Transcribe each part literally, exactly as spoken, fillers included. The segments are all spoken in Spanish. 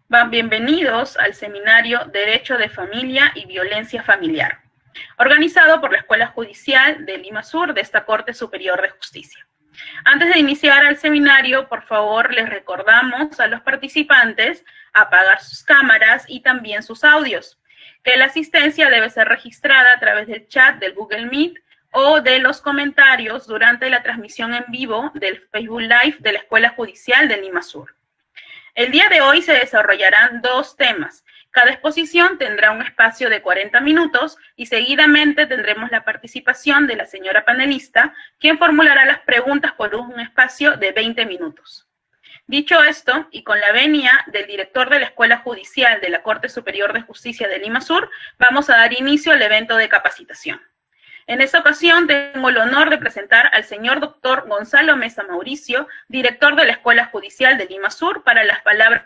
Van bienvenidos al seminario Derecho de Familia y Violencia Familiar, organizado por la Escuela Judicial de Lima Sur de esta Corte Superior de Justicia. Antes de iniciar el seminario, por favor, les recordamos a los participantes apagar sus cámaras y también sus audios, que la asistencia debe ser registrada a través del chat del Google Meet o de los comentarios durante la transmisión en vivo del Facebook Live de la Escuela Judicial de Lima Sur. El día de hoy se desarrollarán dos temas. Cada exposición tendrá un espacio de cuarenta minutos y seguidamente tendremos la participación de la señora panelista, quien formulará las preguntas por un espacio de veinte minutos. Dicho esto, y con la venia del director de la Escuela Judicial de la Corte Superior de Justicia de Lima Sur, vamos a dar inicio al evento de capacitación. En esta ocasión tengo el honor de presentar al señor doctor Gonzalo Mesa Mauricio, director de la Escuela Judicial de Lima Sur, para las palabras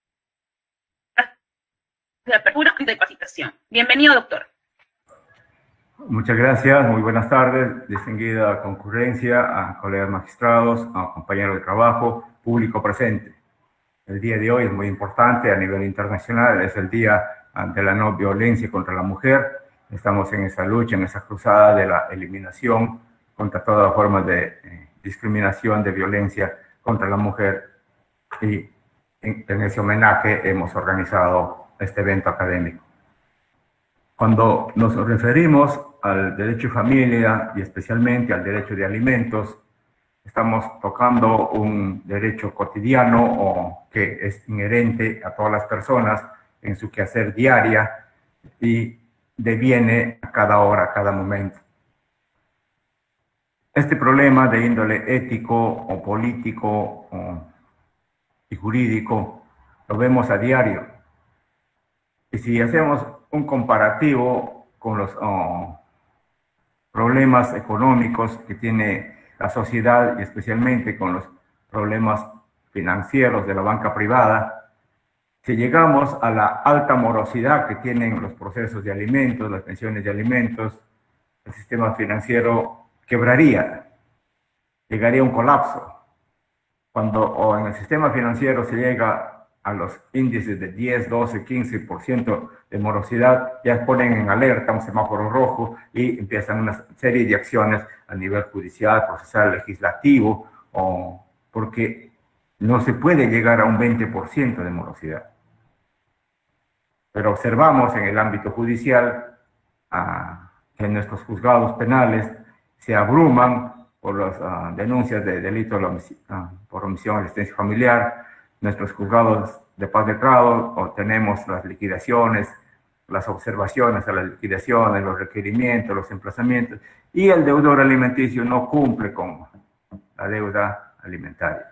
de apertura y de capacitación. Bienvenido, doctor. Muchas gracias, muy buenas tardes, distinguida concurrencia, a colegas magistrados, a compañeros de trabajo, público presente. El día de hoy es muy importante a nivel internacional, es el Día de la No Violencia contra la Mujer. Estamos en esa lucha, en esa cruzada de la eliminación contra todas formas de eh, discriminación, de violencia contra la mujer. Y en, en ese homenaje hemos organizado este evento académico. Cuando nos referimos al derecho de familia y especialmente al derecho de alimentos, estamos tocando un derecho cotidiano o que es inherente a todas las personas en su quehacer diaria y deviene a cada hora, a cada momento. Este problema de índole ético o político o, y jurídico lo vemos a diario. Y si hacemos un comparativo con los oh, problemas económicos que tiene la sociedad y especialmente con los problemas financieros de la banca privada, si llegamos a la alta morosidad que tienen los procesos de alimentos, las pensiones de alimentos, el sistema financiero quebraría, llegaría a un colapso. Cuando o en el sistema financiero se llega a los índices de diez, doce, quince por ciento de morosidad, ya ponen en alerta un semáforo rojo y empiezan una serie de acciones a nivel judicial, procesal, legislativo, o porque no se puede llegar a un veinte por ciento de morosidad. Pero observamos en el ámbito judicial uh, que nuestros juzgados penales se abruman por las uh, denuncias de delito uh, por omisión de asistencia familiar. Nuestros juzgados de paz de grado obtenemos las liquidaciones, las observaciones a las liquidaciones, los requerimientos, los emplazamientos, y el deudor alimenticio no cumple con la deuda alimentaria.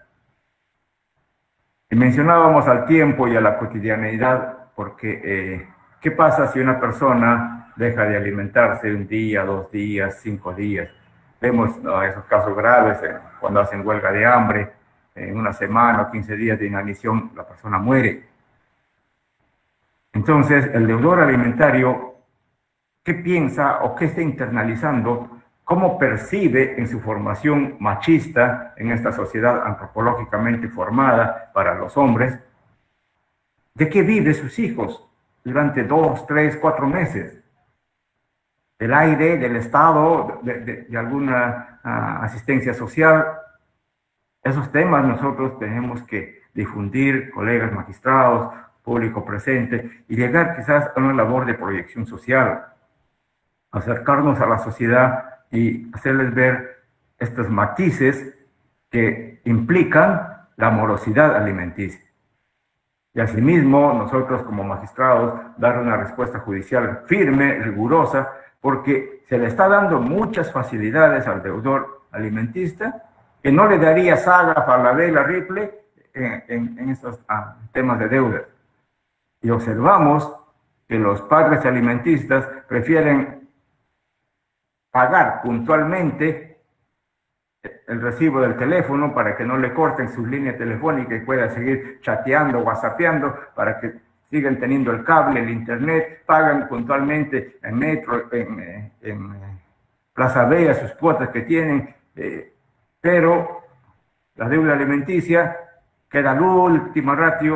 Y mencionábamos al tiempo y a la cotidianeidad, porque eh, ¿qué pasa si una persona deja de alimentarse un día, dos días, cinco días? Vemos ¿no? esos casos graves eh, cuando hacen huelga de hambre, en una semana o quince días de inanición la persona muere. Entonces, el deudor alimentario, ¿qué piensa o qué está internalizando? ¿Cómo percibe en su formación machista, en esta sociedad antropológicamente formada para los hombres, de qué vive sus hijos durante dos, tres, cuatro meses? Del aire, del Estado, de, de, de alguna uh, asistencia social. Esos temas nosotros tenemos que difundir, colegas magistrados, público presente, y llegar quizás a una labor de proyección social, acercarnos a la sociedad y hacerles ver estos matices que implican la morosidad alimenticia. Y asimismo, nosotros como magistrados, dar una respuesta judicial firme, rigurosa, porque se le está dando muchas facilidades al deudor alimentista, que no le daría saga, Falabella, Ripley en, en, en estos ah, temas de deuda. Y observamos que los padres alimentistas prefieren pagar puntualmente el recibo del teléfono para que no le corten su línea telefónica y pueda seguir chateando, whatsappeando, para que sigan teniendo el cable, el internet, pagan puntualmente en metro, en, en Plaza Vea sus cuotas que tienen, eh, pero la deuda alimenticia queda al último ratio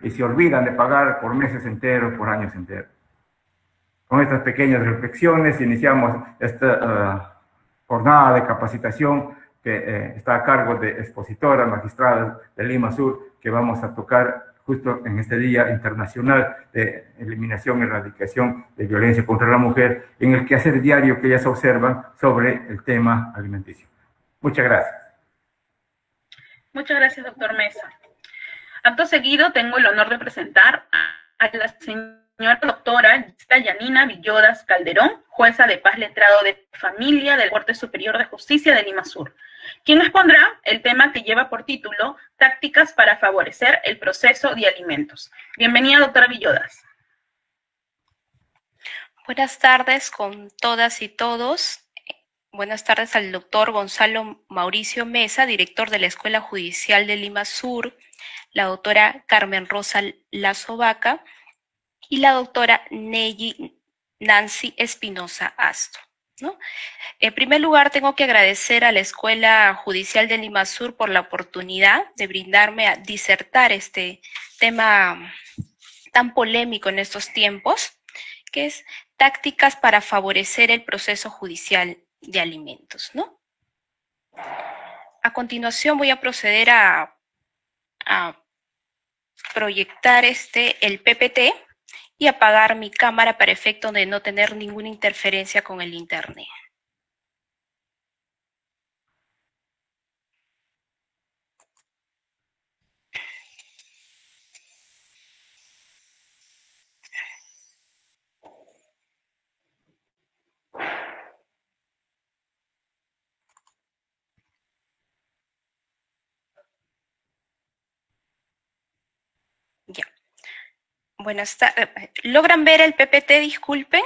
y se olvidan de pagar por meses enteros, por años enteros. Con estas pequeñas reflexiones iniciamos esta uh, jornada de capacitación que eh, está a cargo de expositoras, magistradas de Lima Sur, que vamos a tocar justo en este Día Internacional de Eliminación y Erradicación de Violencia contra la Mujer, en el quehacer diario que ellas observan sobre el tema alimenticio. Muchas gracias. Muchas gracias, doctor Mesa. Acto seguido, tengo el honor de presentar a la señora doctora Yanina Villodas Calderón, jueza de paz letrado de familia del Corte Superior de Justicia de Lima Sur, quien expondrá el tema que lleva por título Tácticas para favorecer el proceso de alimentos. Bienvenida, doctora Villodas. Buenas tardes con todas y todos. Buenas tardes al doctor Gonzalo Mauricio Mesa, director de la Escuela Judicial de Lima Sur, la doctora Carmen Rosa Lazo Vaca y la doctora Neyi Nancy Espinosa Asto, ¿no? En primer lugar, tengo que agradecer a la Escuela Judicial de Lima Sur por la oportunidad de brindarme a disertar este tema tan polémico en estos tiempos, que es tácticas para favorecer el proceso judicial de alimentos, ¿no? A continuación voy a proceder a, a proyectar este, el P P T y apagar mi cámara para efecto de no tener ninguna interferencia con el internet. Ya. Buenas tardes. ¿Logran ver el P P T? Disculpen.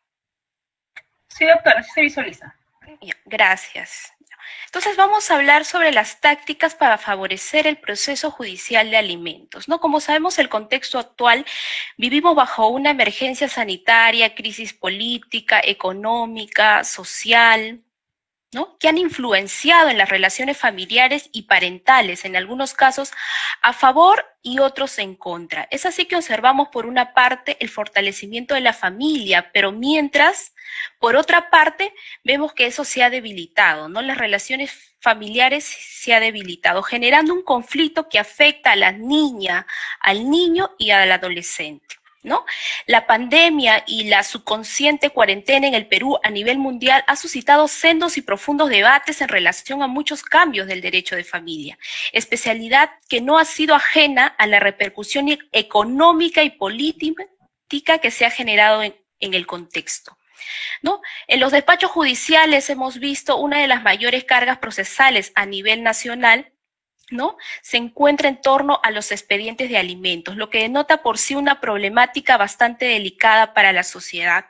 Sí, doctora, sí se visualiza. Ya, gracias. Entonces vamos a hablar sobre las tácticas para favorecer el proceso judicial de alimentos, ¿no? Como sabemos, el contexto actual, vivimos bajo una emergencia sanitaria, crisis política, económica, social, ¿no? Que han influenciado en las relaciones familiares y parentales, en algunos casos a favor y otros en contra. Es así que observamos por una parte el fortalecimiento de la familia, pero mientras, por otra parte, vemos que eso se ha debilitado, ¿no? Las relaciones familiares se ha debilitado, generando un conflicto que afecta a la niña, al niño y al adolescente, ¿no? La pandemia y la subconsciente cuarentena en el Perú a nivel mundial ha suscitado sendos y profundos debates en relación a muchos cambios del derecho de familia, especialidad que no ha sido ajena a la repercusión económica y política que se ha generado en, en el contexto, ¿no? En los despachos judiciales hemos visto una de las mayores cargas procesales a nivel nacional, ¿no? Se encuentra en torno a los expedientes de alimentos, lo que denota por sí una problemática bastante delicada para la sociedad,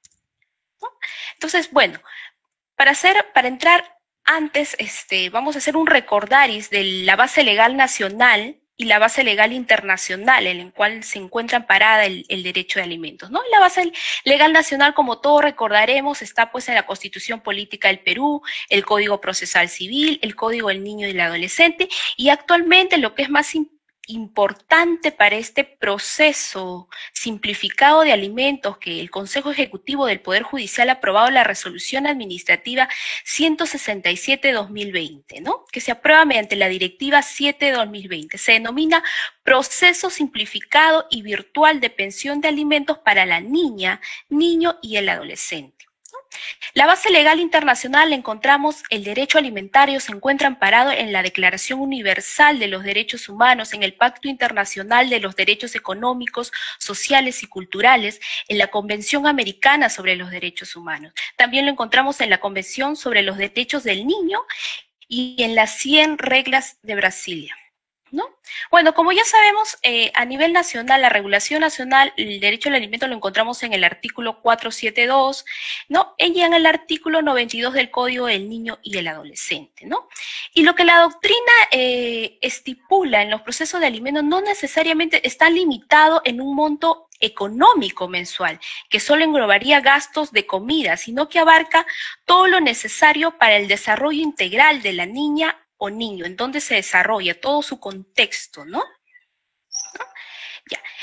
¿no? Entonces, bueno, para hacer, para entrar antes, este, vamos a hacer un recordaris de la base legal nacional y la base legal internacional en la cual se encuentra amparada el, el derecho de alimentos, ¿no? La base legal nacional, como todos recordaremos, está pues en la Constitución Política del Perú, el Código Procesal Civil, el Código del Niño y el Adolescente, y actualmente lo que es más importante importante para este proceso simplificado de alimentos que el Consejo Ejecutivo del Poder Judicial ha aprobado la resolución administrativa ciento sesenta y siete guión dos mil veinte, ¿no? Que se aprueba mediante la directiva siete guión dos mil veinte. Se denomina proceso simplificado y virtual de pensión de alimentos para la niña, niño y el adolescente. La base legal internacional encontramos el derecho alimentario, se encuentra amparado en la Declaración Universal de los Derechos Humanos, en el Pacto Internacional de los Derechos Económicos, Sociales y Culturales, en la Convención Americana sobre los Derechos Humanos. También lo encontramos en la Convención sobre los Derechos del Niño y en las cien reglas de Brasilia, ¿no? Bueno, como ya sabemos, eh, a nivel nacional, la regulación nacional, el derecho al alimento lo encontramos en el artículo cuatrocientos setenta y dos, ¿no? Y en el artículo noventa y dos del Código del Niño y el Adolescente, ¿no? Y lo que la doctrina eh, estipula en los procesos de alimentos no necesariamente está limitado en un monto económico mensual, que solo englobaría gastos de comida, sino que abarca todo lo necesario para el desarrollo integral de la niña o niño, en donde se desarrolla todo su contexto, ¿no?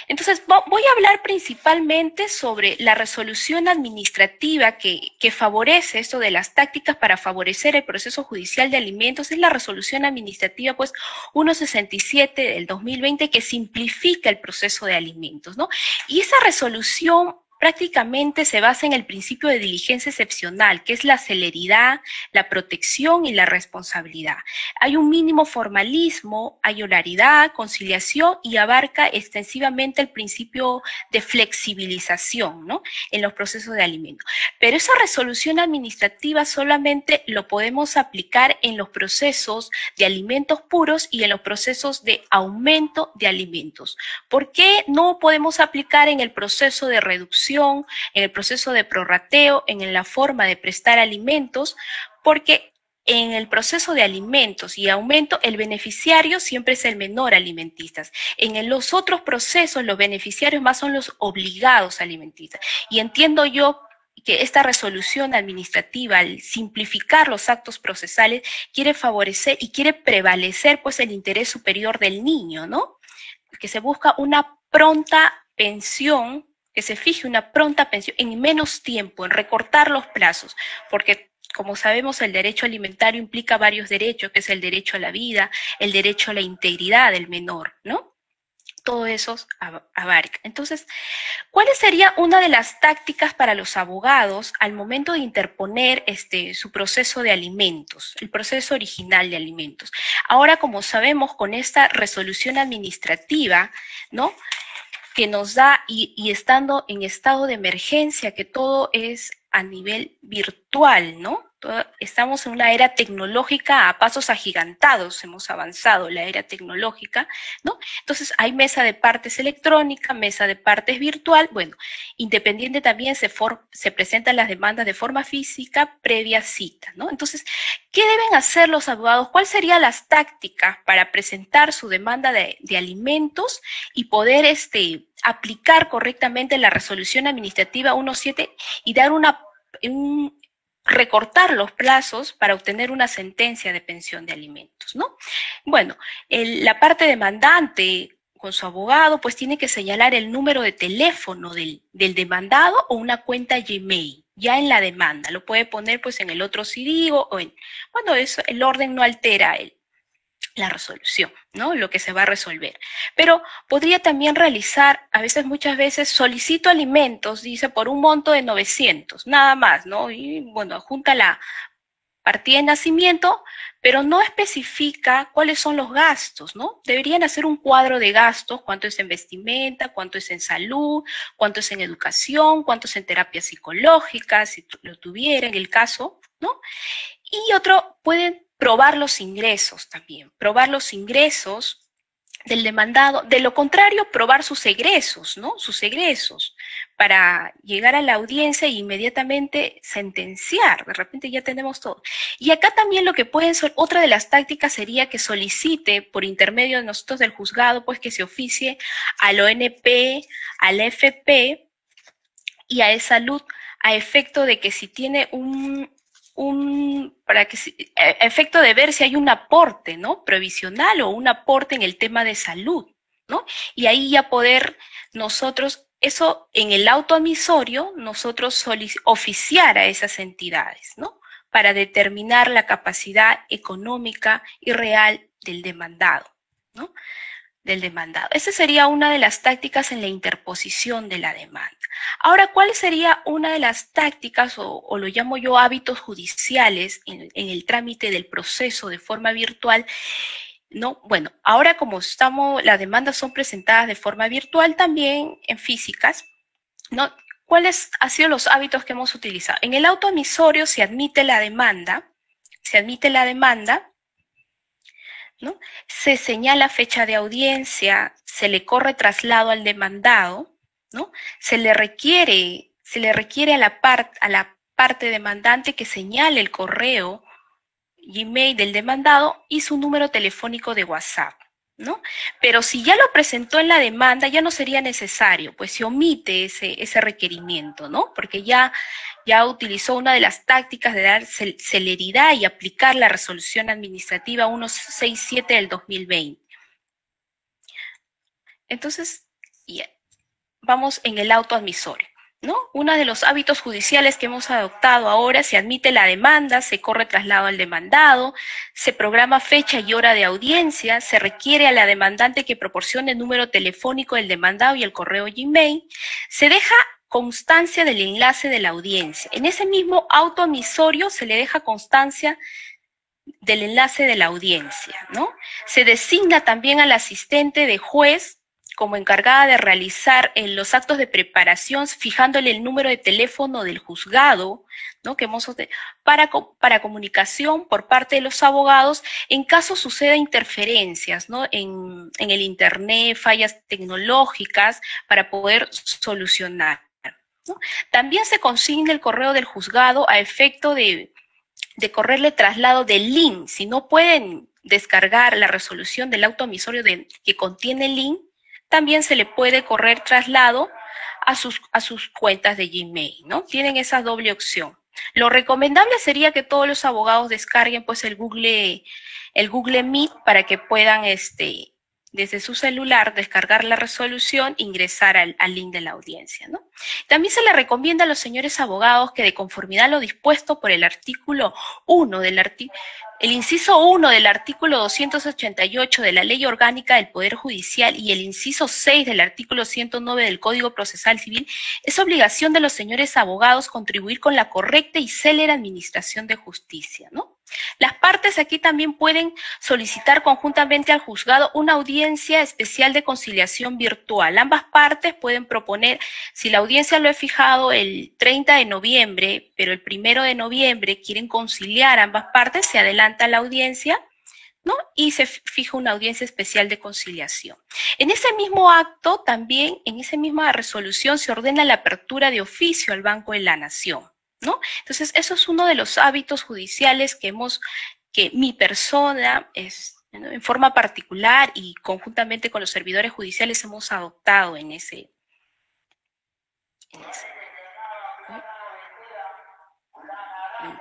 Entonces, voy a hablar principalmente sobre la resolución administrativa que, que favorece esto de las tácticas para favorecer el proceso judicial de alimentos. Es la resolución administrativa, pues, ciento sesenta y siete del dos mil veinte, que simplifica el proceso de alimentos, ¿no? Y esa resolución prácticamente se basa en el principio de diligencia excepcional, que es la celeridad, la protección y la responsabilidad. Hay un mínimo formalismo, hay oralidad, conciliación y abarca extensivamente el principio de flexibilización, ¿no?, en los procesos de alimentos. Pero esa resolución administrativa solamente lo podemos aplicar en los procesos de alimentos puros y en los procesos de aumento de alimentos. ¿Por qué no podemos aplicar en el proceso de reducción, en el proceso de prorrateo, en la forma de prestar alimentos? Porque en el proceso de alimentos y aumento, el beneficiario siempre es el menor alimentistas. En los otros procesos, los beneficiarios más son los obligados alimentistas. Y entiendo yo que esta resolución administrativa, al simplificar los actos procesales, quiere favorecer y quiere prevalecer, pues, el interés superior del niño, ¿no? Que se busca una pronta pensión, que se fije una pronta pensión en menos tiempo, en recortar los plazos, porque, como sabemos, el derecho alimentario implica varios derechos, que es el derecho a la vida, el derecho a la integridad del menor, ¿no? Todo eso abarca. Entonces, ¿cuál sería una de las tácticas para los abogados al momento de interponer este, su proceso de alimentos, el proceso original de alimentos? Ahora, como sabemos, con esta resolución administrativa, ¿no?, que nos da, y, y estando en estado de emergencia, que todo es a nivel virtual, ¿no? Todo, estamos en una era tecnológica a pasos agigantados, hemos avanzado la era tecnológica, ¿no? Entonces hay mesa de partes electrónica, mesa de partes virtual. Bueno, independiente también se, for, se presentan las demandas de forma física previa cita, ¿no? Entonces, ¿qué deben hacer los abogados? ¿Cuáles serían las tácticas para presentar su demanda de, de alimentos y poder este, aplicar correctamente la resolución administrativa ciento siete y dar una, un, recortar los plazos para obtener una sentencia de pensión de alimentos, ¿no? Bueno, el, la parte demandante con su abogado, pues tiene que señalar el número de teléfono del, del demandado o una cuenta Gmail, ya en la demanda. Lo puede poner pues en el otro C D o, o en, bueno, eso, el orden no altera el, la resolución, ¿no?, lo que se va a resolver. Pero podría también realizar, a veces, muchas veces, solicito alimentos, dice, por un monto de novecientos, nada más, ¿no? Y bueno, junta la partida de nacimiento, pero no especifica cuáles son los gastos, ¿no? Deberían hacer un cuadro de gastos, cuánto es en vestimenta, cuánto es en salud, cuánto es en educación, cuánto es en terapia psicológica, si lo tuviera en el caso, ¿no? Y otro, pueden probar los ingresos también, probar los ingresos del demandado, de lo contrario, probar sus egresos, ¿no? Sus egresos, para llegar a la audiencia e inmediatamente sentenciar. De repente ya tenemos todo. Y acá también lo que pueden ser, otra de las tácticas sería que solicite por intermedio de nosotros del juzgado, pues que se oficie al O N P, al F P y a E-Salud, a efecto de que si tiene un... Un, para que, a efecto de ver si hay un aporte, ¿no?, provisional o un aporte en el tema de salud, ¿no? Y ahí ya poder nosotros, eso en el auto admisorio, nosotros oficiar a esas entidades, ¿no?, para determinar la capacidad económica y real del demandado, ¿no?, del demandado. Esa sería una de las tácticas en la interposición de la demanda. Ahora, ¿cuál sería una de las tácticas, o, o lo llamo yo hábitos judiciales, en, en el trámite del proceso de forma virtual? No, bueno, ahora como estamos, las demandas son presentadas de forma virtual, también en físicas, ¿no? ¿Cuáles han sido los hábitos que hemos utilizado? En el auto admisorio se admite la demanda, se admite la demanda, ¿no? Se señala fecha de audiencia, se le corre traslado al demandado, ¿no? Se le requiere, se le requiere a la, part, a la parte demandante que señale el correo Gmail del demandado y su número telefónico de WhatsApp, ¿no? Pero si ya lo presentó en la demanda, ya no sería necesario, pues se omite ese, ese requerimiento, ¿no? Porque ya, ya utilizó una de las tácticas de dar cel celeridad y aplicar la resolución administrativa ciento sesenta y siete del dos mil veinte. Entonces, yeah. vamos en el auto admisorio, ¿no? Uno de los hábitos judiciales que hemos adoptado ahora: se admite la demanda, se corre traslado al demandado, se programa fecha y hora de audiencia, se requiere a la demandante que proporcione el número telefónico del demandado y el correo Gmail, se deja constancia del enlace de la audiencia. En ese mismo auto admisorio se le deja constancia del enlace de la audiencia, ¿no? Se designa también al asistente de juez como encargada de realizar eh, los actos de preparación, fijándole el número de teléfono del juzgado, ¿no? Que hemos, para, para comunicación por parte de los abogados en caso suceda interferencias, ¿no? En, en el internet, fallas tecnológicas, para poder solucionar, ¿no? También se consigna el correo del juzgado a efecto de, de correrle traslado del link. Si no pueden descargar la resolución del auto admisorio de, que contiene el link, también se le puede correr traslado a sus, a sus cuentas de Gmail, ¿no? Tienen esa doble opción. Lo recomendable sería que todos los abogados descarguen pues el Google, el Google Meet para que puedan este, desde su celular descargar la resolución, ingresar al, al link de la audiencia, ¿no? También se le recomienda a los señores abogados que, de conformidad a lo dispuesto por el artículo uno del artículo El inciso uno del artículo doscientos ochenta y ocho de la Ley Orgánica del Poder Judicial y el inciso seis del artículo ciento nueve del Código Procesal Civil, es obligación de los señores abogados contribuir con la correcta y célere administración de justicia, ¿no? Las partes aquí también pueden solicitar conjuntamente al juzgado una audiencia especial de conciliación virtual. Ambas partes pueden proponer, si la audiencia lo he fijado el treinta de noviembre, pero el primero de noviembre quieren conciliar ambas partes, se adelanta la audiencia, ¿no? Y se fija una audiencia especial de conciliación. En ese mismo acto, también, en esa misma resolución, se ordena la apertura de oficio al Banco de la Nación, ¿no? Entonces, eso es uno de los hábitos judiciales que hemos, que mi persona, es, ¿no? en forma particular y conjuntamente con los servidores judiciales hemos adoptado en ese, en ese ¿no?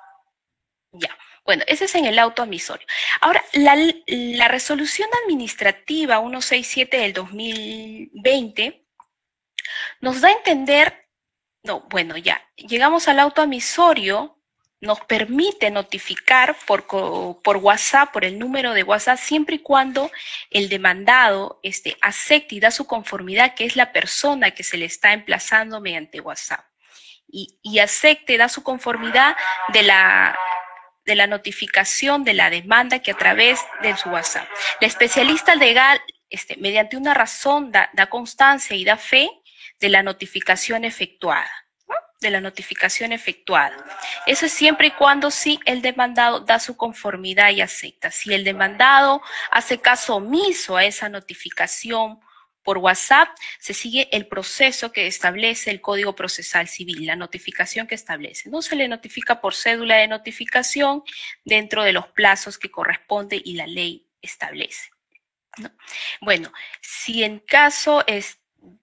Ya. Bueno, ese es en el auto admisorio. Ahora, la, la resolución administrativa ciento sesenta y siete del dos mil veinte nos da a entender, no, bueno, ya, llegamos al auto admisorio, nos permite notificar por, por WhatsApp, por el número de WhatsApp, siempre y cuando el demandado este, acepte y da su conformidad, que es la persona que se le está emplazando mediante WhatsApp. Y, y acepte, da su conformidad de la... de la notificación de la demanda que a través de su WhatsApp. La especialista legal, este, mediante una razón, da, da constancia y da fe de la notificación efectuada, ¿no? De la notificación efectuada. Eso es siempre y cuando sí el demandado da su conformidad y acepta. Si el demandado hace caso omiso a esa notificación por WhatsApp, se sigue el proceso que establece el Código Procesal Civil, la notificación que establece. No se le notifica por cédula de notificación dentro de los plazos que corresponde y la ley establece, ¿no? Bueno, si en caso es,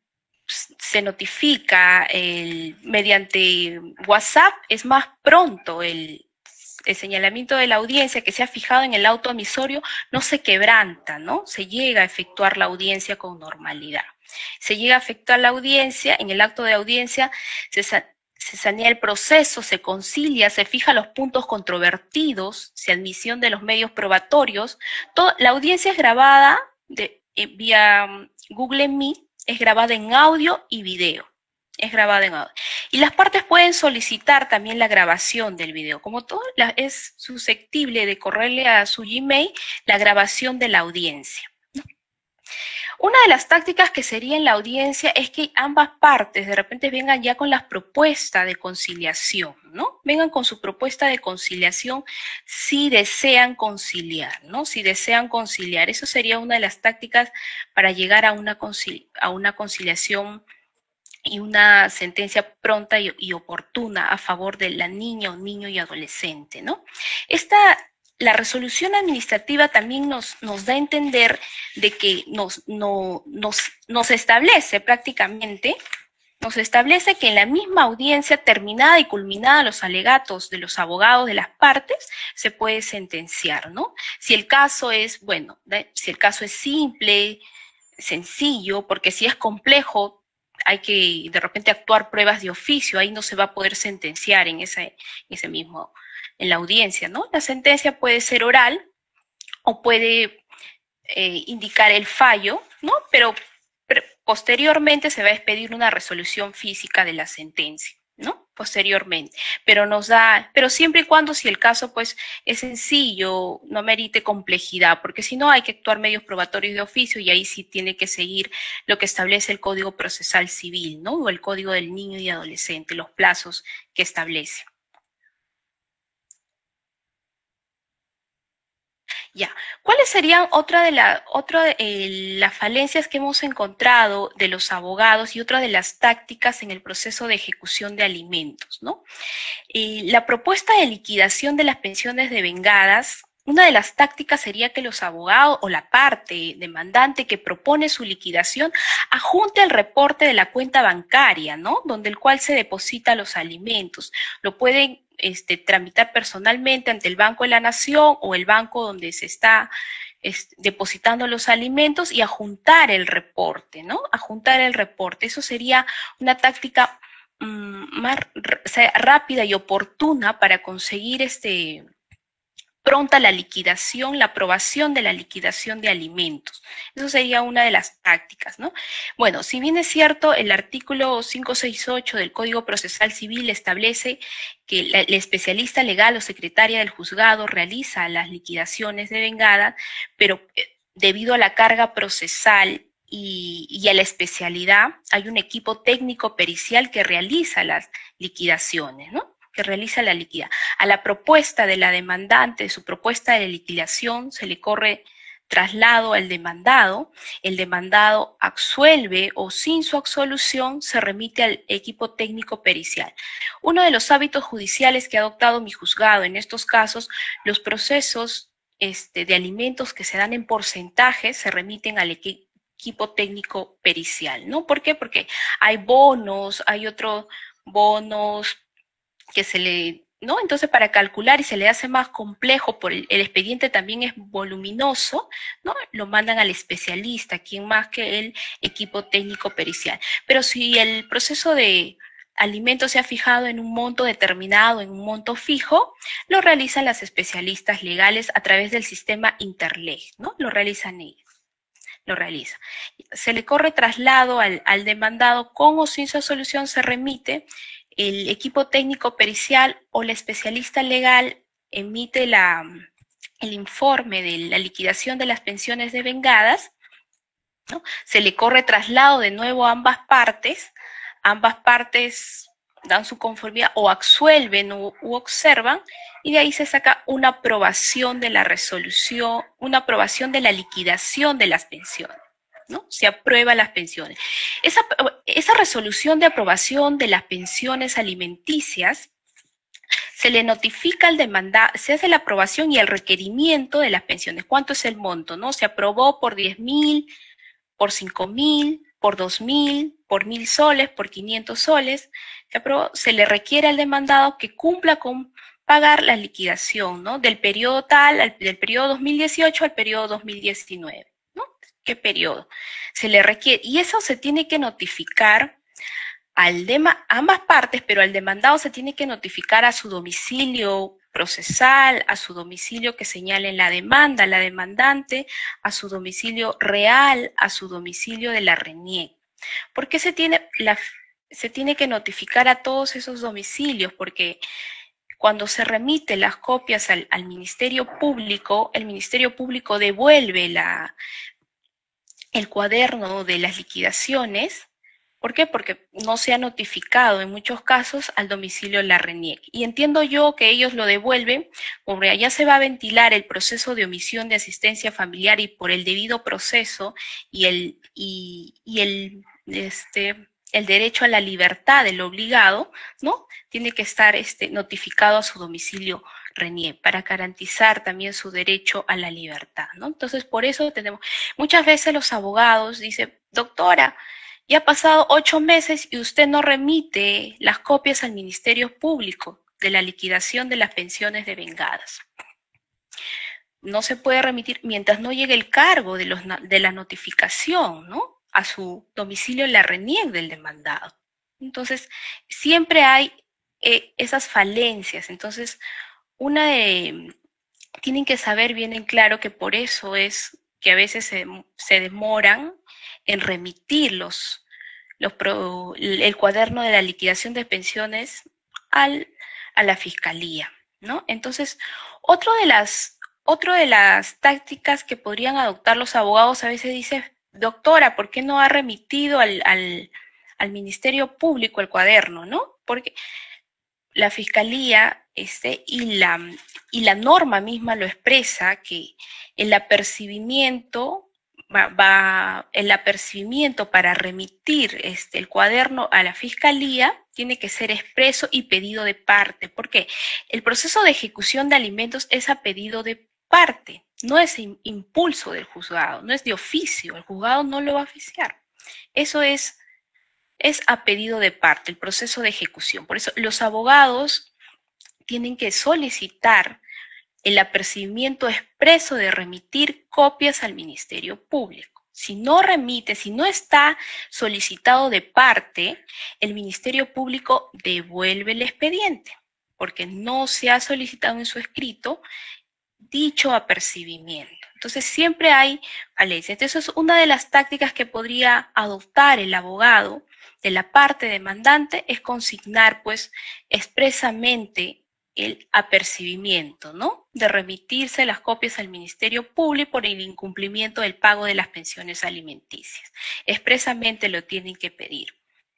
se notifica el, mediante WhatsApp, es más pronto el... el señalamiento de la audiencia que se ha fijado en el auto admisorio no se quebranta, ¿no? Se llega a efectuar la audiencia con normalidad. Se llega a efectuar la audiencia, en el acto de audiencia se, se sanea el proceso, se concilia, se fija los puntos controvertidos, se admisión de los medios probatorios. Todo, la audiencia es grabada de, eh, vía Google Meet, es grabada en audio y video. Es grabada en audio. Y las partes pueden solicitar también la grabación del video. Como todo la, es susceptible de correrle a su Gmail la grabación de la audiencia, ¿no? Una de las tácticas que sería en la audiencia es que ambas partes de repente vengan ya con las propuestas de conciliación, ¿no? Vengan con su propuesta de conciliación si desean conciliar, ¿no? Si desean conciliar. Eso sería una de las tácticas para llegar a una, concili- a una conciliación y una sentencia pronta y, y oportuna a favor de la niña o niño y adolescente, ¿no? Esta, la resolución administrativa también nos, nos da a entender de que nos, no, nos, nos establece prácticamente, nos establece que en la misma audiencia terminada y culminada los alegatos de los abogados de las partes, se puede sentenciar, ¿no? Si el caso es, bueno, si el caso es simple, sencillo, porque si es complejo, hay que de repente actuar pruebas de oficio, ahí no se va a poder sentenciar en ese, ese mismo, en la audiencia, ¿no? La sentencia puede ser oral o puede eh, indicar el fallo, ¿no? Pero posteriormente se va a expedir una resolución física de la sentencia, ¿no? Posteriormente, pero nos da, pero siempre y cuando si el caso pues es sencillo, no merite complejidad, porque si no hay que actuar medios probatorios de oficio y ahí sí tiene que seguir lo que establece el Código Procesal Civil, ¿no? O el Código del Niño y Adolescente, los plazos que establece. Ya, ¿cuáles serían otra de la, otra de eh, las falencias que hemos encontrado de los abogados y otra de las tácticas en el proceso de ejecución de alimentos, ¿no? Eh, la propuesta de liquidación de las pensiones devengadas, una de las tácticas sería que los abogados o la parte demandante que propone su liquidación adjunte el reporte de la cuenta bancaria, ¿no? Donde el cual se deposita los alimentos. Lo pueden Este, tramitar personalmente ante el Banco de la Nación o el banco donde se está este, depositando los alimentos y adjuntar el reporte, ¿no? Adjuntar el reporte. Eso sería una táctica mmm, más o sea, rápida y oportuna para conseguir este, pronta la liquidación, la aprobación de la liquidación de alimentos. Eso sería una de las tácticas, ¿no? Bueno, si bien es cierto, el artículo quinientos sesenta y ocho del Código Procesal Civil establece que la, el especialista legal o secretaria del juzgado realiza las liquidaciones devengadas, pero debido a la carga procesal y, y a la especialidad, hay un equipo técnico pericial que realiza las liquidaciones, ¿no? que realiza la liquidez. A la propuesta de la demandante, de su propuesta de liquidación, se le corre traslado al demandado, el demandado absuelve o sin su absolución se remite al equipo técnico pericial. Uno de los hábitos judiciales que ha adoptado mi juzgado en estos casos, los procesos este, de alimentos que se dan en porcentajes se remiten al equipo equipo técnico pericial, ¿no? ¿Por qué? Porque hay bonos, hay otros bonos que se le, ¿no? Entonces para calcular y se le hace más complejo, por el, el expediente también es voluminoso, ¿no? Lo mandan al especialista, quien más que el equipo técnico pericial. Pero si el proceso de alimentos se ha fijado en un monto determinado, en un monto fijo, lo realizan las especialistas legales a través del sistema Interleg, ¿no? Lo realizan ellos. Lo realiza. Se le corre traslado al, al demandado con o sin su solución, se remite, el equipo técnico pericial o el especialista legal emite la, el informe de la liquidación de las pensiones devengadas, ¿no? Se le corre traslado de nuevo a ambas partes, ambas partes dan su conformidad o absuelven u, u observan, y de ahí se saca una aprobación de la resolución, una aprobación de la liquidación de las pensiones, ¿no? Se aprueba las pensiones. Esa, esa resolución de aprobación de las pensiones alimenticias se le notifica al demandado, se hace la aprobación y el requerimiento de las pensiones. ¿Cuánto es el monto, no? Se aprobó por diez mil, por cinco mil, por dos mil, por mil soles, por quinientos soles. Se aprobó, se le requiere al demandado que cumpla con pagar la liquidación, ¿no? Del periodo tal, al, del periodo dos mil dieciocho al periodo dos mil diecinueve, ¿no? ¿Qué periodo? Se le requiere, y eso se tiene que notificar al dema, a ambas partes, pero al demandado se tiene que notificar a su domicilio procesal, a su domicilio que señale en la demanda, la demandante, a su domicilio real, a su domicilio de la RENIEC. ¿Por qué se tiene, la, se tiene que notificar a todos esos domicilios? Porque cuando se remite las copias al, al Ministerio Público, el Ministerio Público devuelve la, el cuaderno de las liquidaciones. ¿Por qué? Porque no se ha notificado en muchos casos al domicilio la RENIEC. Y entiendo yo que ellos lo devuelven, porque allá se va a ventilar el proceso de omisión de asistencia familiar y por el debido proceso y el, y, y el, este, el derecho a la libertad del obligado, ¿no? Tiene que estar este, notificado a su domicilio RENIEC para garantizar también su derecho a la libertad, ¿no? Entonces, por eso tenemos, muchas veces los abogados dicen, doctora, ya ha pasado ocho meses y usted no remite las copias al Ministerio Público de la liquidación de las pensiones devengadas. No se puede remitir mientras no llegue el cargo de, los, de la notificación, ¿no? a su domicilio la reniegue del demandado. Entonces, siempre hay eh, esas falencias. Entonces, una de, tienen que saber bien en claro que por eso es que a veces se, se demoran en remitir los, los pro, el cuaderno de la liquidación de pensiones al, a la fiscalía, ¿no? Entonces, otro de las, otro de las tácticas que podrían adoptar los abogados a veces dice, doctora, ¿por qué no ha remitido al, al, al Ministerio Público el cuaderno, no? Porque la fiscalía este, y, la, y la norma misma lo expresa, que el apercibimiento va, va el apercibimiento para remitir este, el cuaderno a la fiscalía tiene que ser expreso y pedido de parte. ¿Por qué? El proceso de ejecución de alimentos es a pedido de parte, no es impulso del juzgado, no es de oficio, el juzgado no lo va a oficiar. Eso es, es a pedido de parte, el proceso de ejecución. Por eso los abogados tienen que solicitar el apercibimiento expreso de remitir copias al Ministerio Público. Si no remite, si no está solicitado de parte, el Ministerio Público devuelve el expediente, porque no se ha solicitado en su escrito dicho apercibimiento. Entonces siempre hay falencias. Entonces es una de las tácticas que podría adoptar el abogado de la parte demandante, es consignar pues expresamente el apercibimiento, ¿no? De remitirse las copias al Ministerio Público por el incumplimiento del pago de las pensiones alimenticias. Expresamente lo tienen que pedir,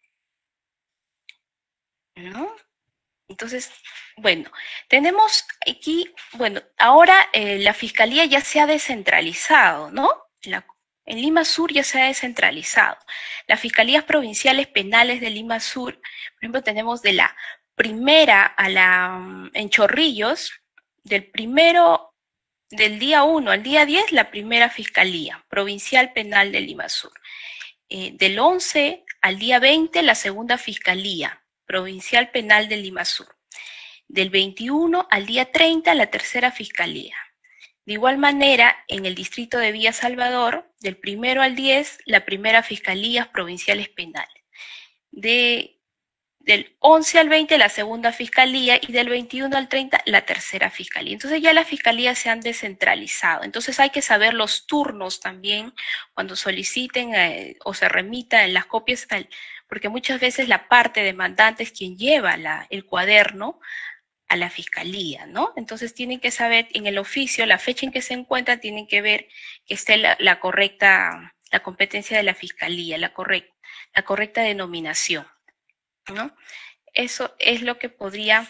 ¿no? Entonces, bueno, tenemos aquí, bueno, ahora eh, la Fiscalía ya se ha descentralizado, ¿no? La, en Lima Sur ya se ha descentralizado. Las Fiscalías Provinciales Penales de Lima Sur, por ejemplo, tenemos de la primera a la, en Chorrillos, del primero, del día uno al día diez, la primera Fiscalía Provincial Penal de Lima Sur. Eh, del once al día veinte, la segunda Fiscalía Provincial Penal de Lima Sur. Del veintiuno al día treinta, la tercera Fiscalía. De igual manera, en el distrito de Villa Salvador, del primero al diez, la primera Fiscalía Provinciales Penales. De, del once al veinte, la segunda Fiscalía, y del veintiuno al treinta, la tercera Fiscalía. Entonces ya las Fiscalías se han descentralizado. Entonces hay que saber los turnos también cuando soliciten eh, o se remitan las copias al... porque muchas veces la parte demandante es quien lleva la, el cuaderno a la fiscalía, ¿no? Entonces tienen que saber en el oficio, la fecha en que se encuentra, tienen que ver que esté la, la correcta, la competencia de la fiscalía, la correcta, la correcta denominación, ¿no? Eso es lo que podríamos,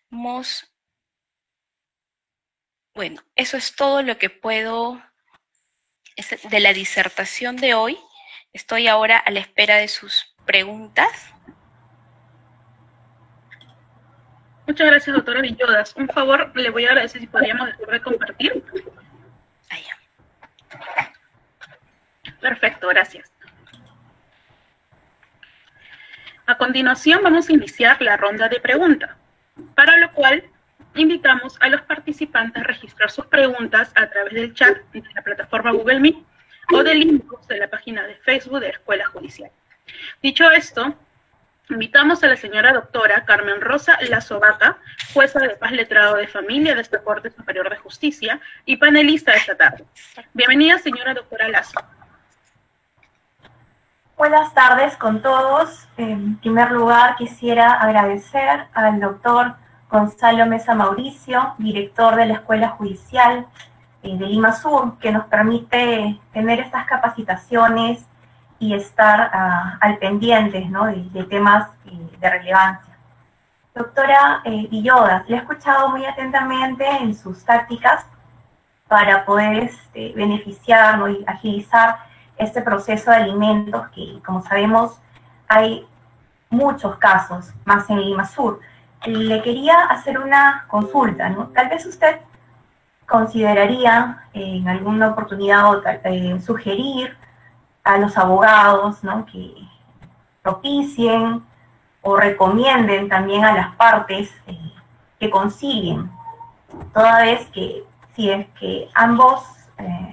bueno, eso es todo lo que puedo, de la disertación de hoy. Estoy ahora a la espera de sus preguntas. Muchas gracias, doctora Villodas. Un favor, le voy a agradecer si podríamos dejar de compartir. Ahí. Perfecto, gracias. A continuación vamos a iniciar la ronda de preguntas, para lo cual invitamos a los participantes a registrar sus preguntas a través del chat de la plataforma Google Meet o del inbox de la página de Facebook de la Escuela Judicial. Dicho esto, invitamos a la señora doctora Carmen Rosa Lazo Vaca, jueza de paz letrado de familia de esta Corte Superior de Justicia y panelista de esta tarde. Bienvenida, señora doctora Lazo. Buenas tardes con todos. En primer lugar, quisiera agradecer al doctor Gonzalo Mesa Mauricio, director de la Escuela Judicial de Lima Sur, que nos permite tener estas capacitaciones y estar uh, al pendiente, ¿no?, de, de temas eh, de relevancia. Doctora eh, Villodas, le he escuchado muy atentamente en sus tácticas para poder este, beneficiar, ¿no?, y agilizar este proceso de alimentos que, como sabemos, hay muchos casos, más en Lima Sur. Le quería hacer una consulta, ¿no? Tal vez usted consideraría eh, en alguna oportunidad o tal, eh, sugerir a los abogados, ¿no?, que propicien o recomienden también a las partes eh, que concilien, toda vez que si es que ambos, eh,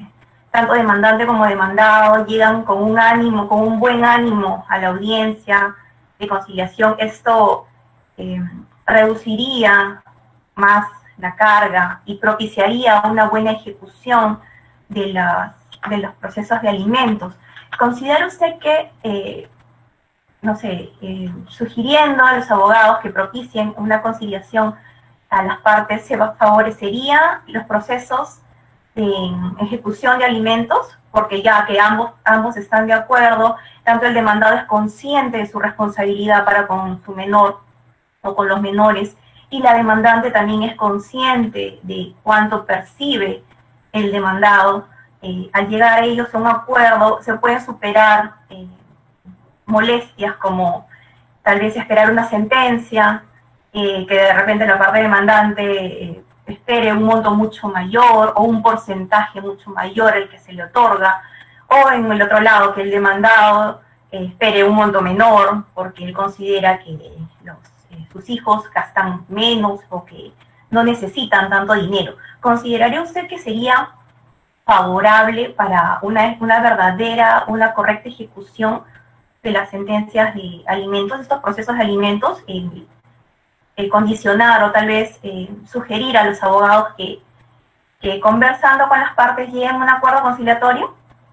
tanto demandante como demandado llegan con un ánimo, con un buen ánimo a la audiencia de conciliación. Esto eh, reduciría más la carga y propiciaría una buena ejecución de, las, de los procesos de alimentos. ¿Considera usted que, eh, no sé, eh, sugiriendo a los abogados que propicien una conciliación a las partes, se favorecería los procesos de ejecución de alimentos? Porque ya que ambos, ambos están de acuerdo, tanto el demandado es consciente de su responsabilidad para con su menor o con los menores, y la demandante también es consciente de cuánto percibe el demandado. Eh, al llegar a ellos a un acuerdo, se pueden superar eh, molestias como tal vez esperar una sentencia, eh, que de repente la parte demandante eh, espere un monto mucho mayor o un porcentaje mucho mayor el que se le otorga, o en el otro lado que el demandado eh, espere un monto menor porque él considera que los sus hijos gastan menos o que no necesitan tanto dinero. ¿Consideraría usted que sería favorable para una, una verdadera, una correcta ejecución de las sentencias de alimentos, estos procesos de alimentos, eh, eh, condicionar o tal vez eh, sugerir a los abogados que, que conversando con las partes lleguen a un acuerdo conciliatorio?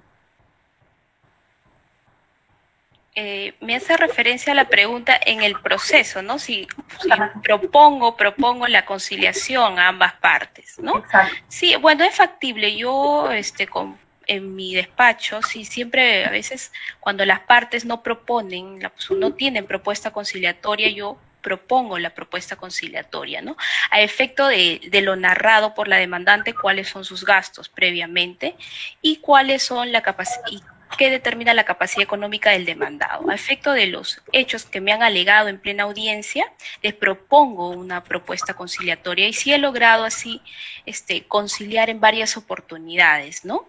Eh, me hace referencia a la pregunta en el proceso, ¿no? Si, si propongo, propongo la conciliación a ambas partes, ¿no? Exacto. Sí, bueno, es factible. Yo, este, con, en mi despacho, sí, siempre, a veces, cuando las partes no proponen, no tienen propuesta conciliatoria, yo propongo la propuesta conciliatoria, ¿no? A efecto de, de lo narrado por la demandante, cuáles son sus gastos previamente y cuáles son la capacidad, que determina la capacidad económica del demandado. A efecto de los hechos que me han alegado en plena audiencia, les propongo una propuesta conciliatoria y sí he logrado así este, conciliar en varias oportunidades, ¿no?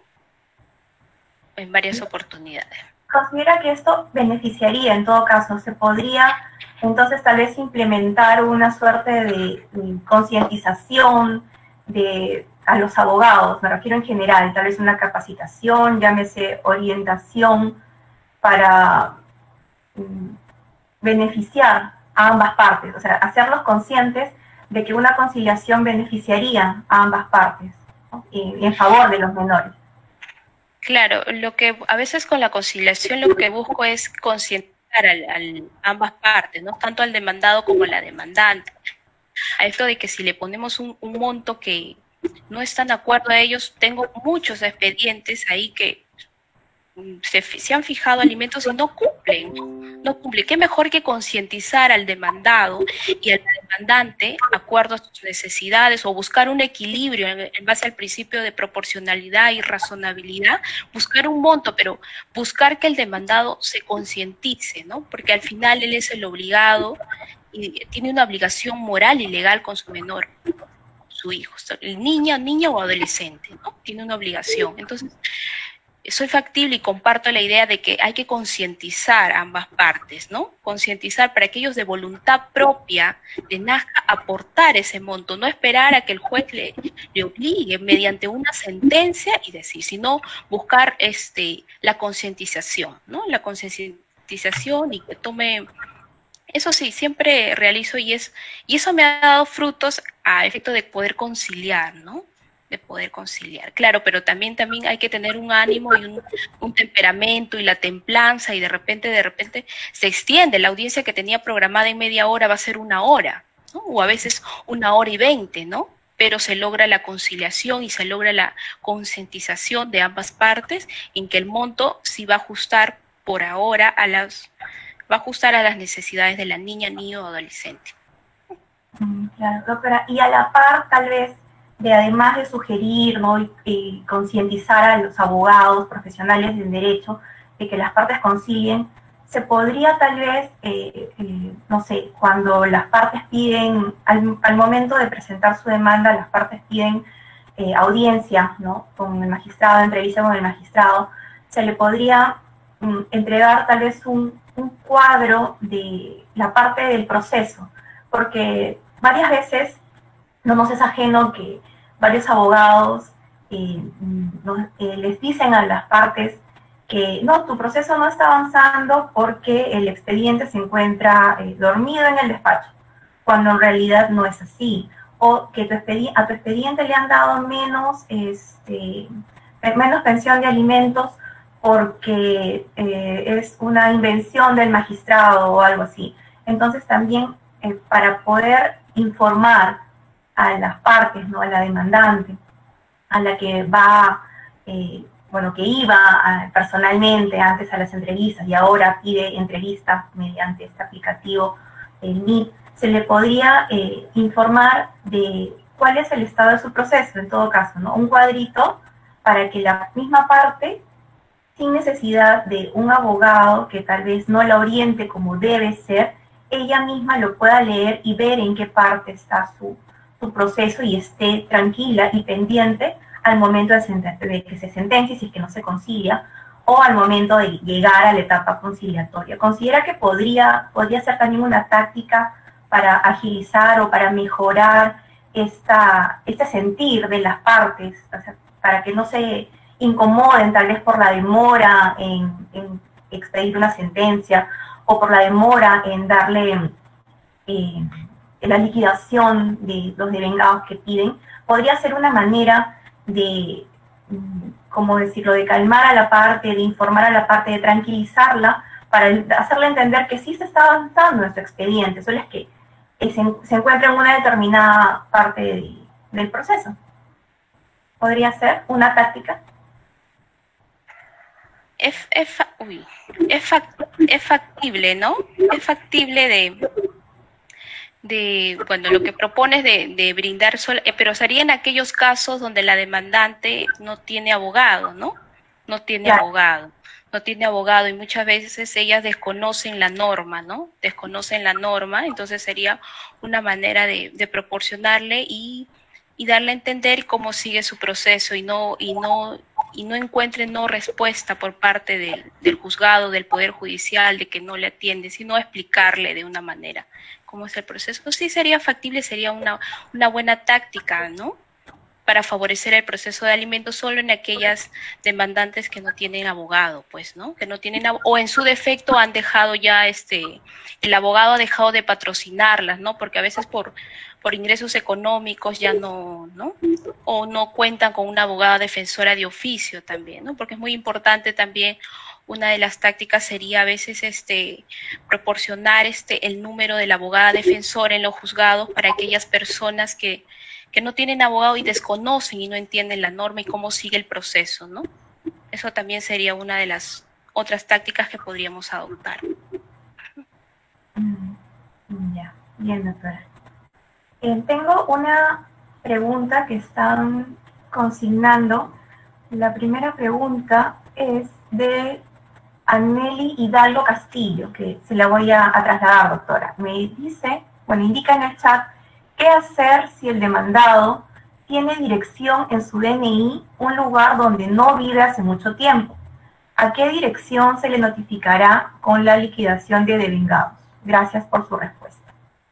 En varias oportunidades. ¿Considera que esto beneficiaría en todo caso? ¿Se podría entonces tal vez implementar una suerte de, de concientización de a los abogados, me refiero en general, tal vez una capacitación, llámese orientación, para mm, beneficiar a ambas partes, o sea, hacerlos conscientes de que una conciliación beneficiaría a ambas partes, ¿no? y, y en favor de los menores? Claro, lo que a veces con la conciliación lo que busco es concientizar a ambas partes, ¿no? Tanto al demandado como a la demandante, a esto de que si le ponemos un, un monto que no están de acuerdo a ellos, tengo muchos expedientes ahí que se, se han fijado alimentos y no cumplen, no cumplen. ¿Qué mejor que concientizar al demandado y al demandante, acuerdo a sus necesidades, o buscar un equilibrio en, en base al principio de proporcionalidad y razonabilidad, buscar un monto, pero buscar que el demandado se concientice, ¿no? Porque al final él es el obligado y tiene una obligación moral y legal con su menor, su hijo, el niño, niño o adolescente, ¿no? Tiene una obligación. Entonces, soy factible y comparto la idea de que hay que concientizar a ambas partes, ¿no? Concientizar para que ellos de voluntad propia les nazca aportar ese monto, no esperar a que el juez le, le obligue mediante una sentencia y decir, sino buscar este, la concientización, ¿no? La concientización y que tome... Eso sí, siempre realizo y es y eso me ha dado frutos a efecto de poder conciliar, ¿no? De poder conciliar. Claro, pero también, también hay que tener un ánimo y un, un temperamento y la templanza, y de repente, de repente se extiende. La audiencia que tenía programada en media hora va a ser una hora, ¿no? O a veces una hora y veinte, ¿no? Pero se logra la conciliación y se logra la concientización de ambas partes en que el monto sí va a ajustar por ahora a las... va a ajustar a las necesidades de la niña, niño o adolescente. Claro, doctora. Y a la par, tal vez, de además de sugerir, ¿no? y, y concientizar a los abogados profesionales del derecho de que las partes concilien, se podría tal vez, eh, eh, no sé, cuando las partes piden, al, al momento de presentar su demanda, las partes piden eh, audiencia, ¿no? Con el magistrado, entrevista con el magistrado, se le podría mm, entregar tal vez un un cuadro de la parte del proceso, porque varias veces no nos es ajeno que varios abogados eh, no, eh, les dicen a las partes que no, tu proceso no está avanzando porque el expediente se encuentra eh, dormido en el despacho, cuando en realidad no es así, o que tu expedi a tu expediente le han dado menos, este, menos pensión de alimentos porque eh, es una invención del magistrado o algo así. Entonces también eh, para poder informar a las partes, ¿no? A la demandante, a la que va, eh, bueno, que iba a, personalmente antes a las entrevistas y ahora pide entrevistas mediante este aplicativo, el M I P, se le podría eh, informar de cuál es el estado de su proceso, en todo caso, ¿no? Un cuadrito para que la misma parte, sin necesidad de un abogado que tal vez no la oriente como debe ser, ella misma lo pueda leer y ver en qué parte está su, su proceso y esté tranquila y pendiente al momento de, de que se sentencie, si es que no se concilia, o al momento de llegar a la etapa conciliatoria. ¿Considera que podría, podría ser también una táctica para agilizar o para mejorar esta, este sentir de las partes, o sea, para que no se incomoden tal vez por la demora en, en expedir una sentencia o por la demora en darle eh, la liquidación de los devengados que piden? Podría ser una manera de, ¿cómo decirlo?, de calmar a la parte, de informar a la parte, de tranquilizarla, para hacerle entender que sí se está avanzando en su expediente, solo es que se, se encuentra en una determinada parte de, del proceso. ¿Podría ser una táctica? Es, es, uy, es, fact, es factible, ¿no? Es factible de, de bueno, lo que propones de, de brindar, sol, eh, pero sería en aquellos casos donde la demandante no tiene abogado, ¿no? No tiene claro. abogado, no tiene abogado y muchas veces ellas desconocen la norma, ¿no? Desconocen la norma, entonces sería una manera de, de proporcionarle y, y darle a entender cómo sigue su proceso y no, y no y no encuentre no respuesta por parte del, del juzgado, del Poder Judicial, de que no le atiende, sino explicarle de una manera cómo es el proceso. Sí sería factible, sería una, una buena táctica, ¿no? Para favorecer el proceso de alimentos solo en aquellas demandantes que no tienen abogado, pues, ¿no? Que no tienen, o en su defecto han dejado ya, este, el abogado ha dejado de patrocinarlas, ¿no? Porque a veces por, por ingresos económicos ya no, ¿no? O no cuentan con una abogada defensora de oficio también, ¿no? Porque es muy importante también, una de las tácticas sería a veces este, proporcionar este, el número de la abogada defensora en los juzgados para aquellas personas que que no tienen abogado y desconocen y no entienden la norma y cómo sigue el proceso, ¿no? Eso también sería una de las otras tácticas que podríamos adoptar. Mm, ya, bien, doctora. Eh, tengo una pregunta que están consignando. La primera pregunta es de Anneli Hidalgo Castillo, que se la voy a, a trasladar, doctora. Me dice, bueno, indica en el chat, ¿qué hacer si el demandado tiene dirección en su D N I un lugar donde no vive hace mucho tiempo? ¿A qué dirección se le notificará con la liquidación de devengados? Gracias por su respuesta.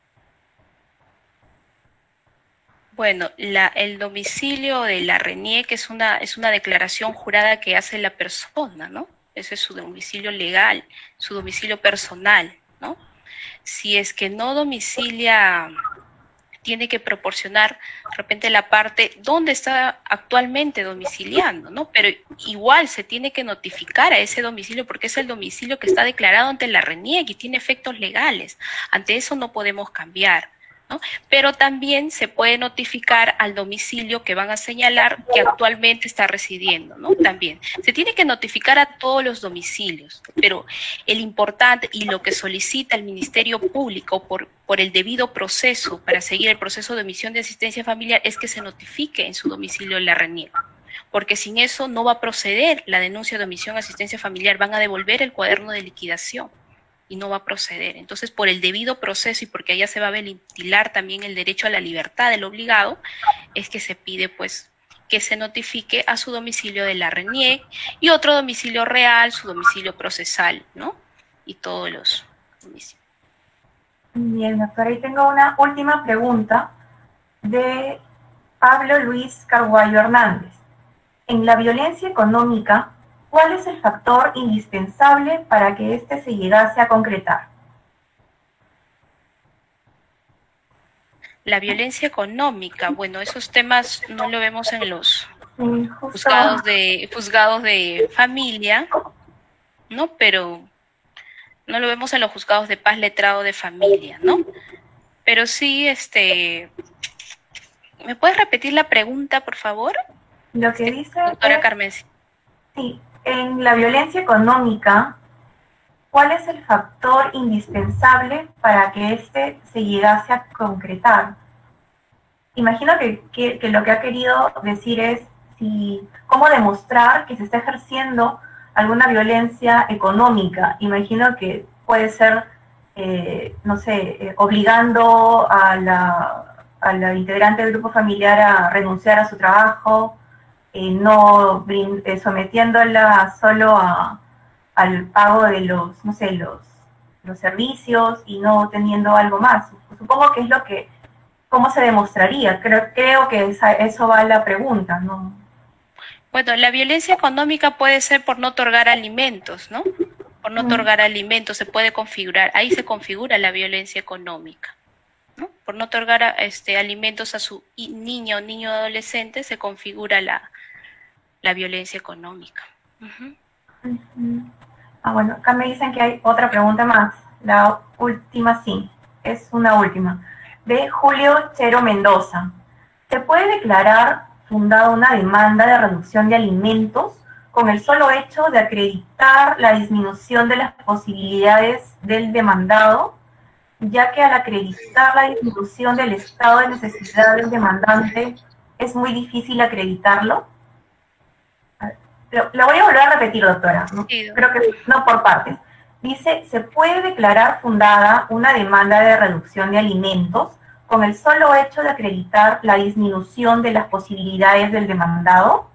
Bueno, la, el domicilio de la RENIEC es una, es una declaración jurada que hace la persona, ¿no? Ese es su domicilio legal, su domicilio personal, ¿no? Si es que no domicilia, tiene que proporcionar de repente la parte donde está actualmente domiciliando, ¿no? Pero igual se tiene que notificar a ese domicilio porque es el domicilio que está declarado ante la RENIEC y tiene efectos legales. Ante eso no podemos cambiar, ¿no? Pero también se puede notificar al domicilio que van a señalar que actualmente está residiendo, ¿no? También se tiene que notificar a todos los domicilios, pero el importante y lo que solicita el Ministerio Público por, por el debido proceso para seguir el proceso de omisión de asistencia familiar es que se notifique en su domicilio la RENIEC, porque sin eso no va a proceder la denuncia de omisión de asistencia familiar, van a devolver el cuaderno de liquidación y no va a proceder. Entonces, por el debido proceso y porque allá se va a ventilar también el derecho a la libertad del obligado, es que se pide, pues, que se notifique a su domicilio de la RENIEC y otro domicilio real, su domicilio procesal, ¿no? Y todos los domicilios. Bien, doctora, y tengo una última pregunta de Pablo Luis Carguayo Hernández. En la violencia económica, ¿cuál es el factor indispensable para que éste se llegase a concretar? La violencia económica, bueno, esos temas no lo vemos en los Sí, justo. juzgados de, juzgados de familia, ¿no? Pero no lo vemos en los juzgados de paz letrado de familia, ¿no? Pero sí, este... ¿Me puedes repetir la pregunta, por favor? Lo que dice Doctora es, Carmen. sí, en la violencia económica, ¿cuál es el factor indispensable para que éste se llegase a concretar? Imagino que, que, que lo que ha querido decir es si, cómo demostrar que se está ejerciendo alguna violencia económica. Imagino que puede ser, eh, no sé, eh, obligando a la, a la integrante del grupo familiar a renunciar a su trabajo, eh, no eh, sometiéndola solo a, al pago de los, no sé, los, los servicios y no teniendo algo más. Supongo que es lo que, ¿cómo se demostraría? Creo, creo que esa, eso va a la pregunta, ¿no? Bueno, la violencia económica puede ser por no otorgar alimentos, ¿no? Por no otorgar alimentos se puede configurar, ahí se configura la violencia económica, ¿no? Por no otorgar este, alimentos a su niño o niño adolescente se configura la, la violencia económica. Uh-huh. Uh-huh. Ah, bueno, acá me dicen que hay otra pregunta más, la última sí, es una última, de Julio Chero Mendoza. ¿Se puede declarar fundada una demanda de reducción de alimentos con el solo hecho de acreditar la disminución de las posibilidades del demandado, ya que al acreditar la disminución del estado de necesidad del demandante es muy difícil acreditarlo? Lo, lo voy a volver a repetir, doctora, ¿no? Sí. Creo que no por partes. Dice, ¿se puede declarar fundada una demanda de reducción de alimentos con el solo hecho de acreditar la disminución de las posibilidades del demandado?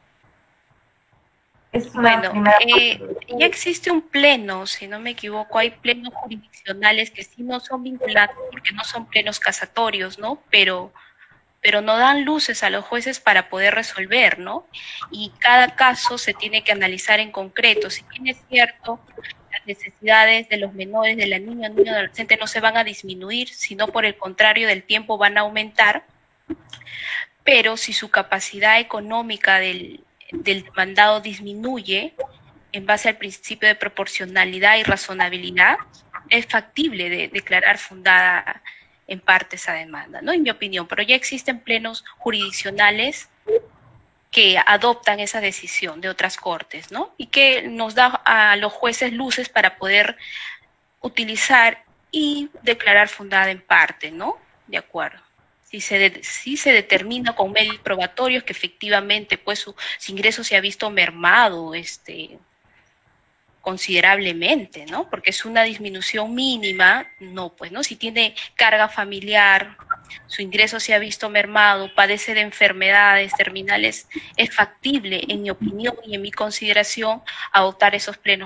Es una bueno, primera eh, ya existe un pleno, si no me equivoco, hay plenos jurisdiccionales que sí no son vinculantes porque no son plenos casatorios, ¿no? Pero, pero no dan luces a los jueces para poder resolver, ¿no? Y cada caso se tiene que analizar en concreto. Si bien es cierto, las necesidades de los menores, de la niña o niño adolescente no se van a disminuir, sino por el contrario del tiempo van a aumentar, pero si su capacidad económica del, del demandado disminuye en base al principio de proporcionalidad y razonabilidad, es factible de declarar fundada en parte esa demanda, ¿no? En mi opinión, pero ya existen plenos jurisdiccionales que adoptan esa decisión de otras cortes, ¿no? Y que nos da a los jueces luces para poder utilizar y declarar fundada en parte, ¿no? De acuerdo. Si se, de, si se determina con medios probatorios que efectivamente pues su, su ingreso se ha visto mermado este, considerablemente, ¿no? Porque es una disminución mínima, no, pues, ¿no? Si tiene carga familiar, su ingreso se ha visto mermado, padece de enfermedades terminales, es factible, en mi opinión y en mi consideración, adoptar esos plenos.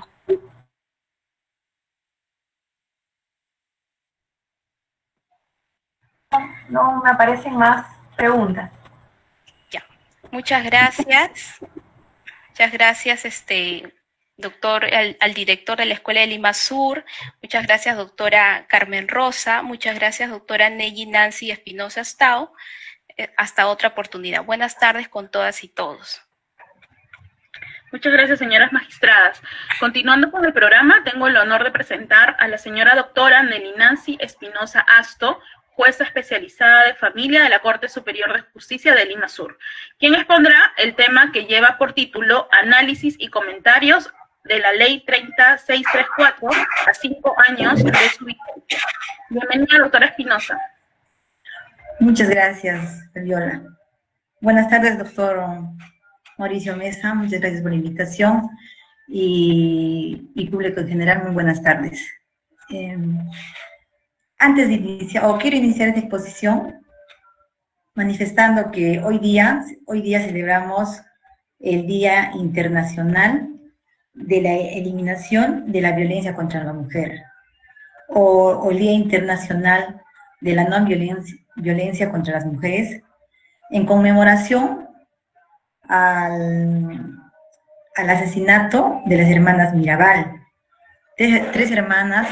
No me aparecen más preguntas. Ya, muchas gracias. Muchas gracias, este, doctor, al, al director de la Escuela de Lima Sur. Muchas gracias, doctora Carmen Rosa. Muchas gracias, doctora Neji Nancy Espinosa Astao. Eh, hasta otra oportunidad. Buenas tardes con todas y todos. Muchas gracias, señoras magistradas. Continuando con el programa, tengo el honor de presentar a la señora doctora Nelly Nancy Espinosa Asto, jueza especializada de familia de la Corte Superior de Justicia de Lima Sur, quien expondrá el tema que lleva por título Análisis y comentarios de la Ley treinta mil seiscientos treinta y cuatro a cinco años de su vigencia. Bienvenida, doctora Espinosa. Muchas gracias, Viola. Buenas tardes, doctor Mauricio Mesa. Muchas gracias por la invitación y, y público en general, muy buenas tardes. Eh, Antes de iniciar, o quiero iniciar esta exposición manifestando que hoy día, hoy día celebramos el Día Internacional de la Eliminación de la Violencia contra la Mujer, o, o el Día Internacional de la No Violencia, Violencia contra las Mujeres, en conmemoración al, al asesinato de las hermanas Mirabal, tres, tres hermanas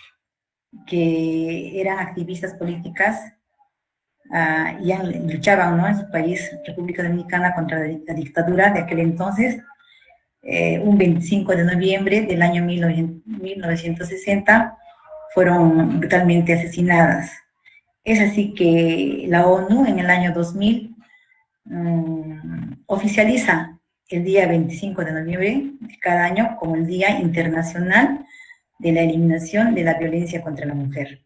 que eran activistas políticas uh, y han, luchaban, ¿no?, en su país, República Dominicana, contra la, la dictadura de aquel entonces. Eh, un veinticinco de noviembre del año mil novecientos sesenta fueron brutalmente asesinadas. Es así que la ONU en el año dos mil um, oficializa el día veinticinco de noviembre de cada año como el Día Internacional de la Eliminación de la Violencia contra la Mujer.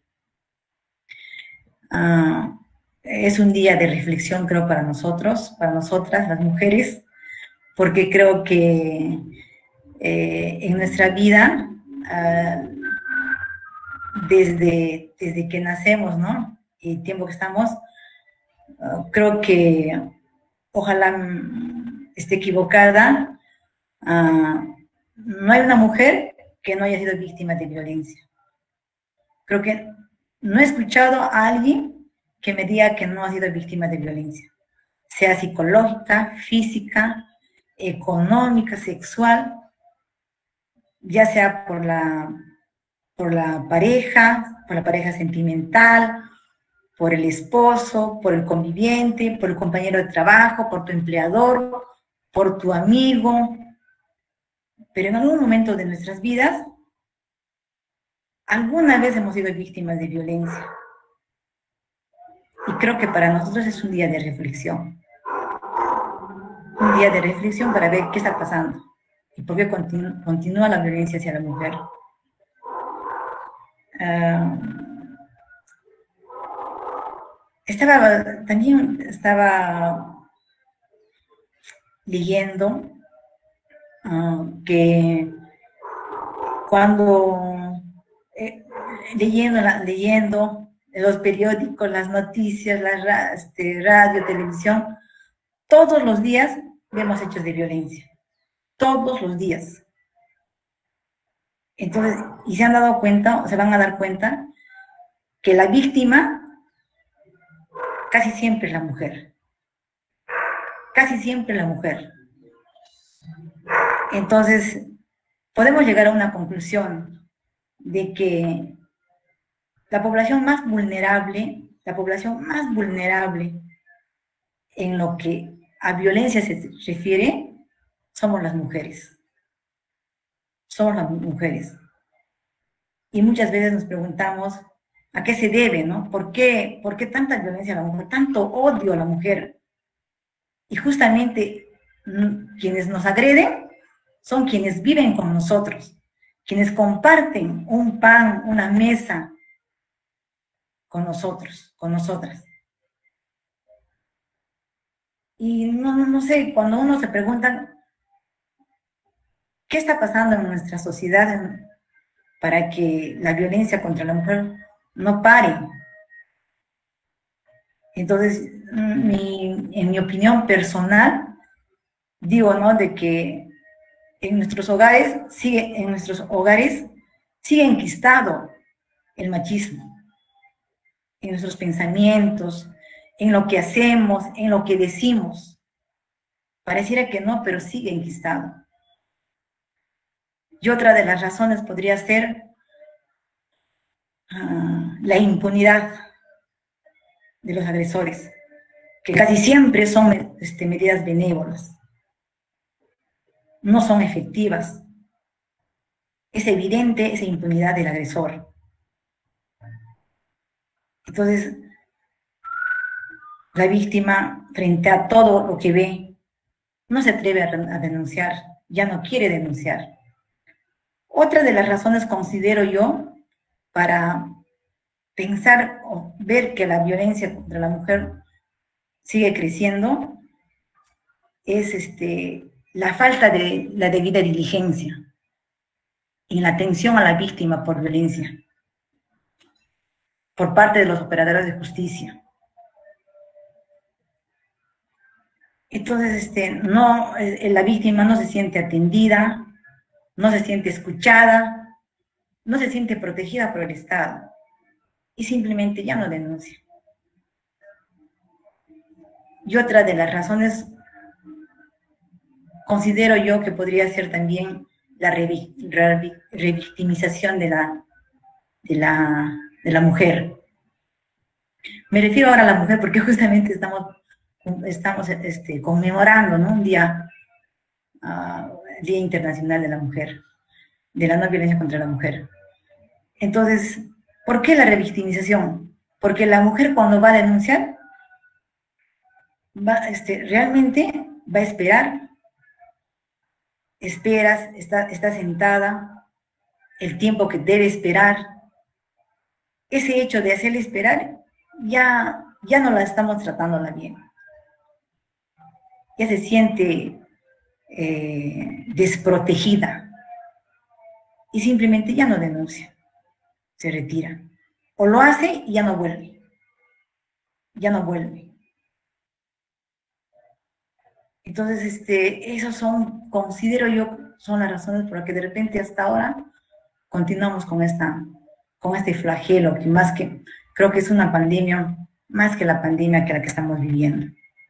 Uh, es un día de reflexión, creo, para nosotros, para nosotras, las mujeres, porque creo que eh, en nuestra vida, uh, desde, desde que nacemos, ¿no?, y el tiempo que estamos, uh, creo que, ojalá esté equivocada, uh, no hay una mujer que no haya sido víctima de violencia. Creo que no he escuchado a alguien que me diga que no ha sido víctima de violencia, sea psicológica, física, económica, sexual, ya sea por la, por la pareja, por la pareja sentimental, por el esposo, por el conviviente, por el compañero de trabajo, por tu empleador, por tu amigo. Pero en algún momento de nuestras vidas, alguna vez hemos sido víctimas de violencia. Y creo que para nosotros es un día de reflexión. Un día de reflexión para ver qué está pasando y por qué continu continúa la violencia hacia la mujer. Uh, estaba, también estaba leyendo uh, que cuando, eh, leyendo, leyendo los periódicos, las noticias, la este, radio, televisión, todos los días vemos hechos de violencia, todos los días. Entonces, y se han dado cuenta, o se van a dar cuenta, que la víctima casi siempre es la mujer. Casi siempre la mujer. Entonces, podemos llegar a una conclusión de que la población más vulnerable, la población más vulnerable en lo que a violencia se refiere, somos las mujeres. Somos las mujeres. Y muchas veces nos preguntamos a qué se debe, ¿no? ¿Por qué, por qué tanta violencia a la mujer, tanto odio a la mujer? Y justamente quienes nos agreden son quienes viven con nosotros, quienes comparten un pan, una mesa con nosotros, con nosotras. Y no, no, no sé, cuando uno se pregunta qué está pasando en nuestra sociedad para que la violencia contra la mujer no pare. Entonces, mi, en mi opinión personal, digo, ¿no?, de que en nuestros hogares sigue, en nuestros hogares sigue enquistado el machismo, en nuestros pensamientos, en lo que hacemos, en lo que decimos. Pareciera que no, pero sigue enquistado. Y otra de las razones podría ser uh, la impunidad de los agresores, que casi siempre son este, medidas benévolas, no son efectivas. Es evidente esa impunidad del agresor. Entonces, la víctima, frente a todo lo que ve, no se atreve a, a denunciar, ya no quiere denunciar. Otra de las razones, considero yo, para pensar o ver que la violencia contra la mujer sigue creciendo, es este, la falta de la debida diligencia en la atención a la víctima por violencia por parte de los operadores de justicia. Entonces, este, no, eh, la víctima no se siente atendida, no se siente escuchada, no se siente protegida por el Estado y simplemente ya no denuncia. Y otra de las razones considero yo que podría ser también la revictimización de la, de la, de la mujer. Me refiero ahora a la mujer porque justamente estamos, estamos este, conmemorando, ¿no? un día, uh, el Día Internacional de la Mujer, de la no violencia contra la mujer. Entonces, ¿por qué la revictimización? Porque la mujer cuando va a denunciar, va, este, realmente va a esperar, esperas, está, está sentada, el tiempo que debe esperar. Ese hecho de hacerle esperar, ya, ya no la estamos tratándola bien. Ya se siente eh, desprotegida y simplemente ya no denuncia, se retira. O lo hace y ya no vuelve, ya no vuelve. Entonces, este, esos son, considero yo, son las razones por las que de repente hasta ahora continuamos con, esta, con este flagelo, que más que, creo que es una pandemia, más que la pandemia que la que estamos viviendo.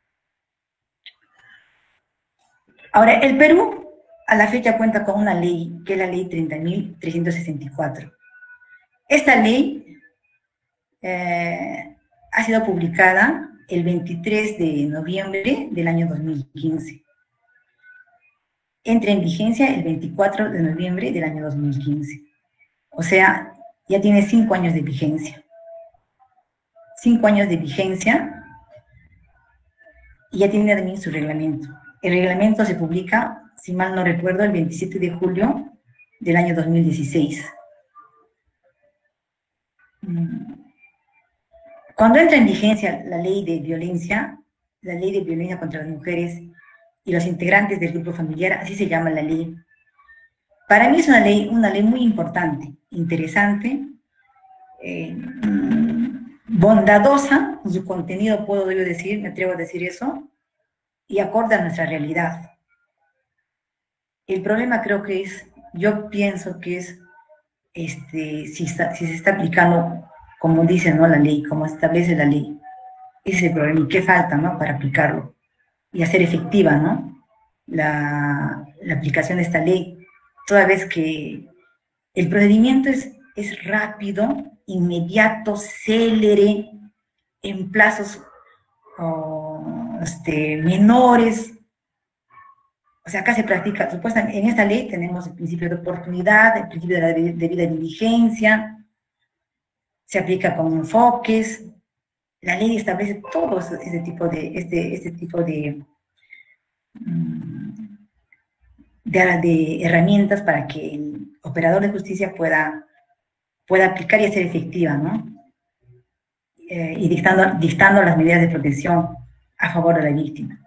Ahora, el Perú a la fecha cuenta con una ley, que es la ley treinta mil trescientos sesenta y cuatro. Esta ley eh, ha sido publicada el veintitrés de noviembre del año dos mil quince. Entra en vigencia el veinticuatro de noviembre del año dos mil quince. O sea, ya tiene cinco años de vigencia. Cinco años de vigencia y ya tiene también su reglamento. El reglamento se publica, si mal no recuerdo, el veintisiete de julio del año dos mil dieciséis. Cuando entra en vigencia la ley de violencia, la ley de violencia contra las mujeres y los integrantes del grupo familiar, así se llama la ley. Para mí es una ley, una ley muy importante, interesante, eh, bondadosa, en su contenido puedo yo decir, me atrevo a decir eso, y acorde a nuestra realidad. El problema creo que es, yo pienso que es, este, si, está, si se está aplicando como dice, ¿no? La ley, como establece la ley. Ese es el problema. ¿Y qué falta, no? Para aplicarlo y hacer efectiva, ¿no? La, la aplicación de esta ley. Toda vez que el procedimiento es, es rápido, inmediato, célere, en plazos oh, este, menores. O sea, acá se practica, supuestamente, en esta ley tenemos el principio de oportunidad, el principio de la debida diligencia, se aplica con enfoques, la ley establece todo ese tipo de, este, este tipo de, de, de herramientas para que el operador de justicia pueda, pueda aplicar y hacer efectiva, ¿no? Eh, y dictando, dictando las medidas de protección a favor de la víctima.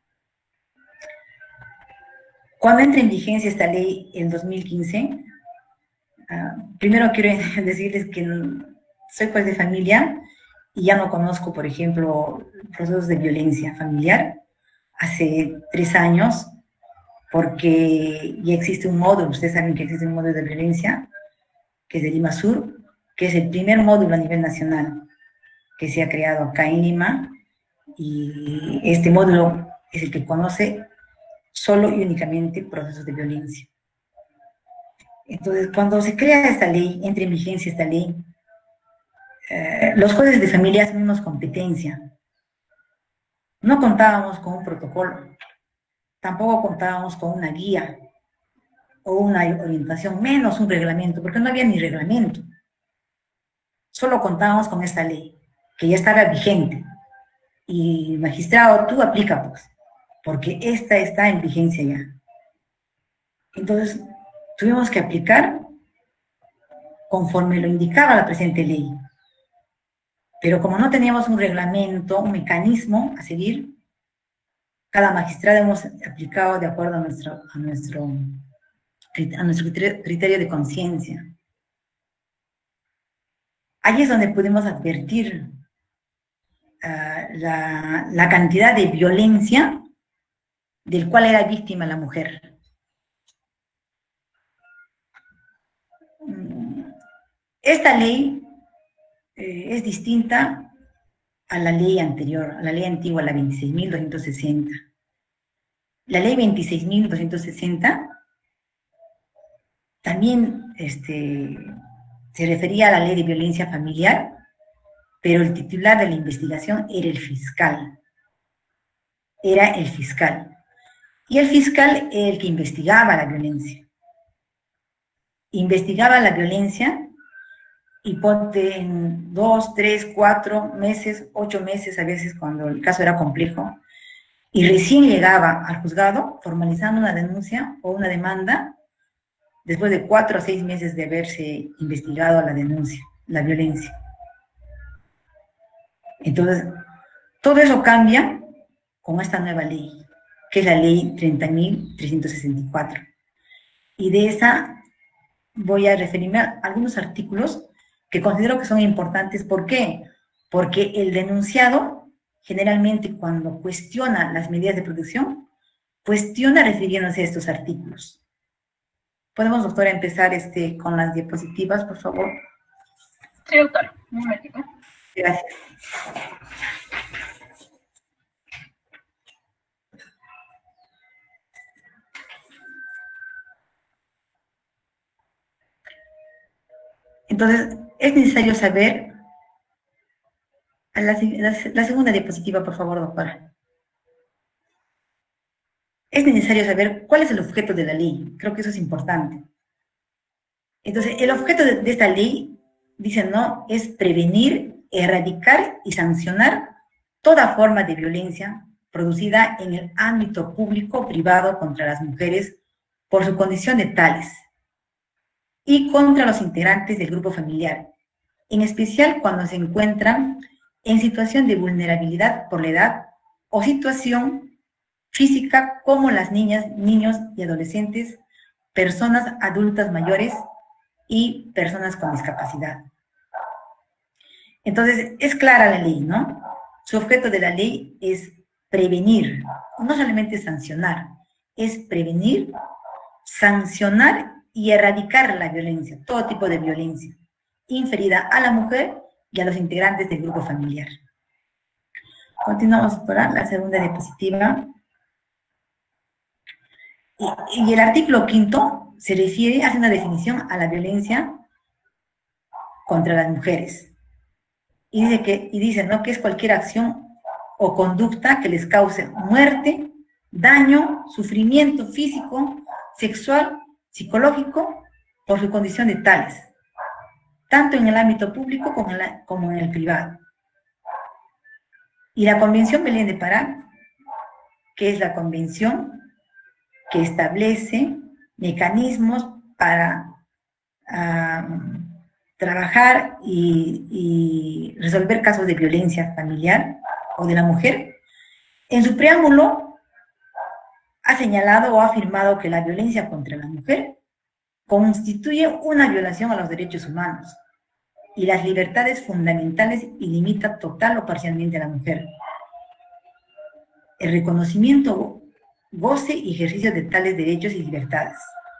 Cuando entra en vigencia esta ley en dos mil quince, uh, primero quiero decirles que soy juez de familia y ya no conozco, por ejemplo, procesos de violencia familiar hace tres años, porque ya existe un módulo, ustedes saben que existe un módulo de violencia, que es de Lima Sur, que es el primer módulo a nivel nacional que se ha creado acá en Lima, y este módulo es el que conoce solo y únicamente procesos de violencia. Entonces, cuando se crea esta ley, entra en vigencia esta ley, eh, los jueces de familia asumimos competencia. No contábamos con un protocolo, tampoco contábamos con una guía o una orientación, menos un reglamento, porque no había ni reglamento. Solo contábamos con esta ley, que ya estaba vigente. Y magistrado, tú aplica, pues, porque esta está en vigencia ya. Entonces, tuvimos que aplicar conforme lo indicaba la presente ley. Pero como no teníamos un reglamento, un mecanismo a seguir, cada magistrado hemos aplicado de acuerdo a nuestro, a nuestro, a nuestro criterio de conciencia. Ahí es donde pudimos advertir uh, la, la cantidad de violencia del cual era víctima la mujer. Esta ley eh, es distinta a la ley anterior, a la ley antigua, la veintiséis mil doscientos sesenta. La ley veintiséis mil doscientos sesenta también este, se refería a la ley de violencia familiar, pero el titular de la investigación era el fiscal. Era el fiscal. Y el fiscal era el que investigaba la violencia. Investigaba la violencia y ponte en dos, tres, cuatro meses, ocho meses a veces cuando el caso era complejo, y recién llegaba al juzgado formalizando una denuncia o una demanda después de cuatro a seis meses de haberse investigado la denuncia, la violencia. Entonces, todo eso cambia con esta nueva ley, que es la ley treinta mil trescientos sesenta y cuatro. Y de esa voy a referirme a algunos artículos que considero que son importantes. ¿Por qué? Porque el denunciado, generalmente cuando cuestiona las medidas de protección, cuestiona refiriéndose a estos artículos. ¿Podemos, doctora, empezar este, con las diapositivas, por favor? Sí, doctora. Un momentito. Gracias. Entonces, es necesario saber... La, la, la segunda diapositiva, por favor, doctora. Es necesario saber cuál es el objeto de la ley. Creo que eso es importante. Entonces, el objeto de, de esta ley, dicen, ¿no?, es prevenir, erradicar y sancionar toda forma de violencia producida en el ámbito público o privado contra las mujeres por su condición de tales y contra los integrantes del grupo familiar, en especial cuando se encuentran en situación de vulnerabilidad por la edad o situación física como las niñas, niños y adolescentes, personas adultas mayores y personas con discapacidad. Entonces, es clara la ley, ¿no? Su objeto de la ley es prevenir, no solamente sancionar, es prevenir, sancionar y erradicar la violencia, todo tipo de violencia, inferida a la mujer y a los integrantes del grupo familiar. Continuamos por la segunda diapositiva. Y, y el artículo quinto se refiere, hace una definición a la violencia contra las mujeres. Y dice, que, y dice, ¿no?, que es cualquier acción o conducta que les cause muerte, daño, sufrimiento físico, sexual, psicológico, por su condición de tales, tanto en el ámbito público como en, la, como en el privado. Y la Convención Belén de Pará, que es la convención que establece mecanismos para uh, trabajar y, y resolver casos de violencia familiar o de la mujer, en su preámbulo ha señalado o ha afirmado que la violencia contra la mujer constituye una violación a los derechos humanos y las libertades fundamentales y limita total o parcialmente a la mujer. El reconocimiento, goce y ejercicio de tales derechos y libertades.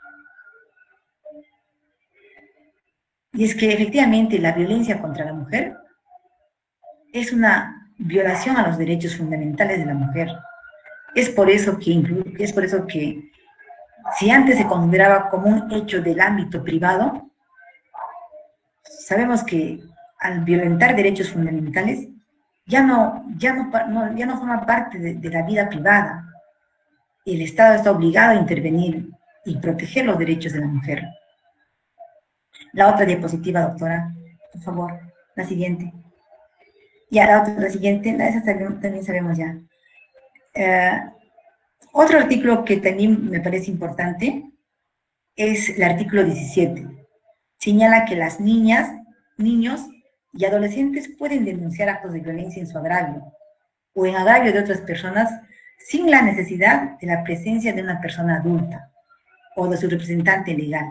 Y es que efectivamente la violencia contra la mujer es una violación a los derechos fundamentales de la mujer. Es por eso que, es por eso que si antes se consideraba como un hecho del ámbito privado, sabemos que al violentar derechos fundamentales ya no, ya no, no, ya no forma parte de, de la vida privada. El Estado está obligado a intervenir y proteger los derechos de la mujer. La otra diapositiva, doctora, por favor, la siguiente. Ya, la, otra, la siguiente, la, esa también, también sabemos ya. Eh, otro artículo que también me parece importante es el artículo diecisiete. Señala que las niñas, niños y adolescentes pueden denunciar actos de violencia en su agravio o en agravio de otras personas sin la necesidad de la presencia de una persona adulta o de su representante legal.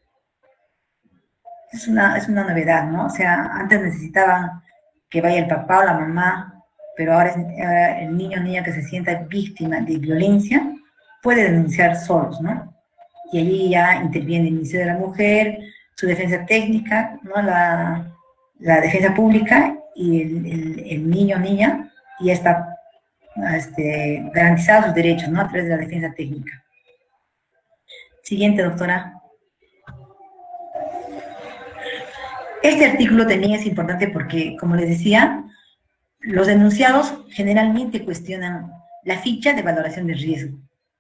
Es una, es una novedad, ¿no? O sea, antes necesitaban que vaya el papá o la mamá, pero ahora, es, ahora el niño o niña que se sienta víctima de violencia puede denunciar solos, ¿no? Y allí ya interviene el Ministerio de la Mujer, su defensa técnica, ¿no?, la, la defensa pública y el, el, el niño o niña, y ya está este, garantizados sus derechos, ¿no? A través de la defensa técnica. Siguiente, doctora. Este artículo también es importante porque, como les decía, los denunciados generalmente cuestionan la ficha de valoración de riesgo.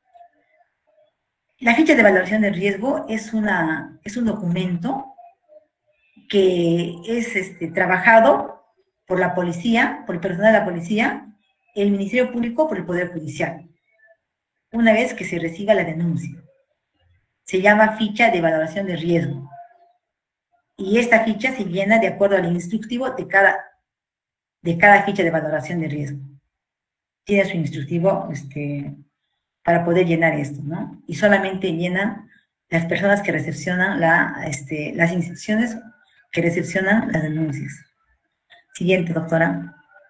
La ficha de valoración de riesgo es, una, es un documento que es este, trabajado por la policía, por el personal de la policía, el Ministerio Público, por el Poder Judicial, una vez que se reciba la denuncia. Se llama ficha de valoración de riesgo. Y esta ficha se llena de acuerdo al instructivo de cada, de cada ficha de valoración de riesgo. Tiene su instructivo este, para poder llenar esto, ¿no? Y solamente llenan las personas que recepcionan la, este, las instituciones que recepcionan las denuncias. Siguiente, doctora.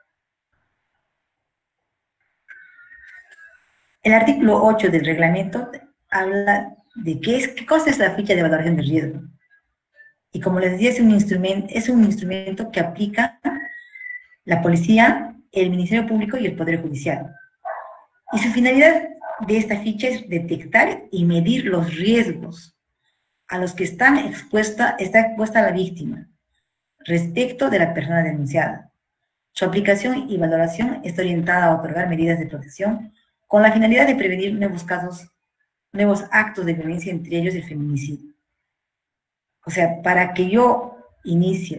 El artículo ocho del reglamento habla de qué, es, qué cosa es la ficha de valoración de riesgo. Y como les decía, es un instrumento, es un instrumento que aplica la policía, el Ministerio Público y el Poder Judicial. Y su finalidad de esta ficha es detectar y medir los riesgos a los que están expuesta, está expuesta la víctima respecto de la persona denunciada. Su aplicación y valoración está orientada a otorgar medidas de protección con la finalidad de prevenir nuevos casos, nuevos actos de violencia, entre ellos el feminicidio. O sea, para que yo inicie,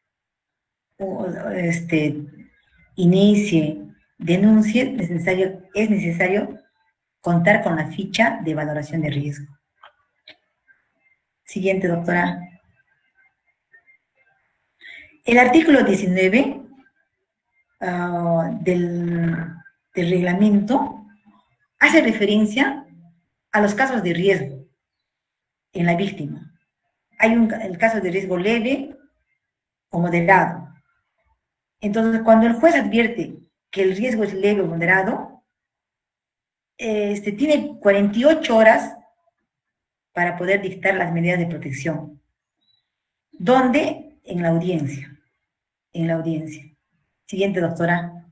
este, inicie, denuncie, es necesario, es necesario contar con la ficha de valoración de riesgo. Siguiente, doctora. El artículo diecinueve uh, del, del reglamento hace referencia a los casos de riesgo en la víctima. Hay un, el caso de riesgo leve o moderado. Entonces, cuando el juez advierte que el riesgo es leve o moderado, este, tiene cuarenta y ocho horas para poder dictar las medidas de protección. ¿Dónde? En la audiencia. En la audiencia. Siguiente, doctora.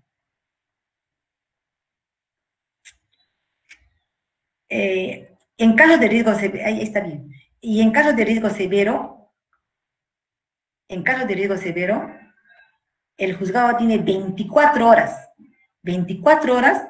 Eh, en caso de riesgo severo, ahí está bien. Y en caso de riesgo severo, en caso de riesgo severo, el juzgado tiene veinticuatro horas, veinticuatro horas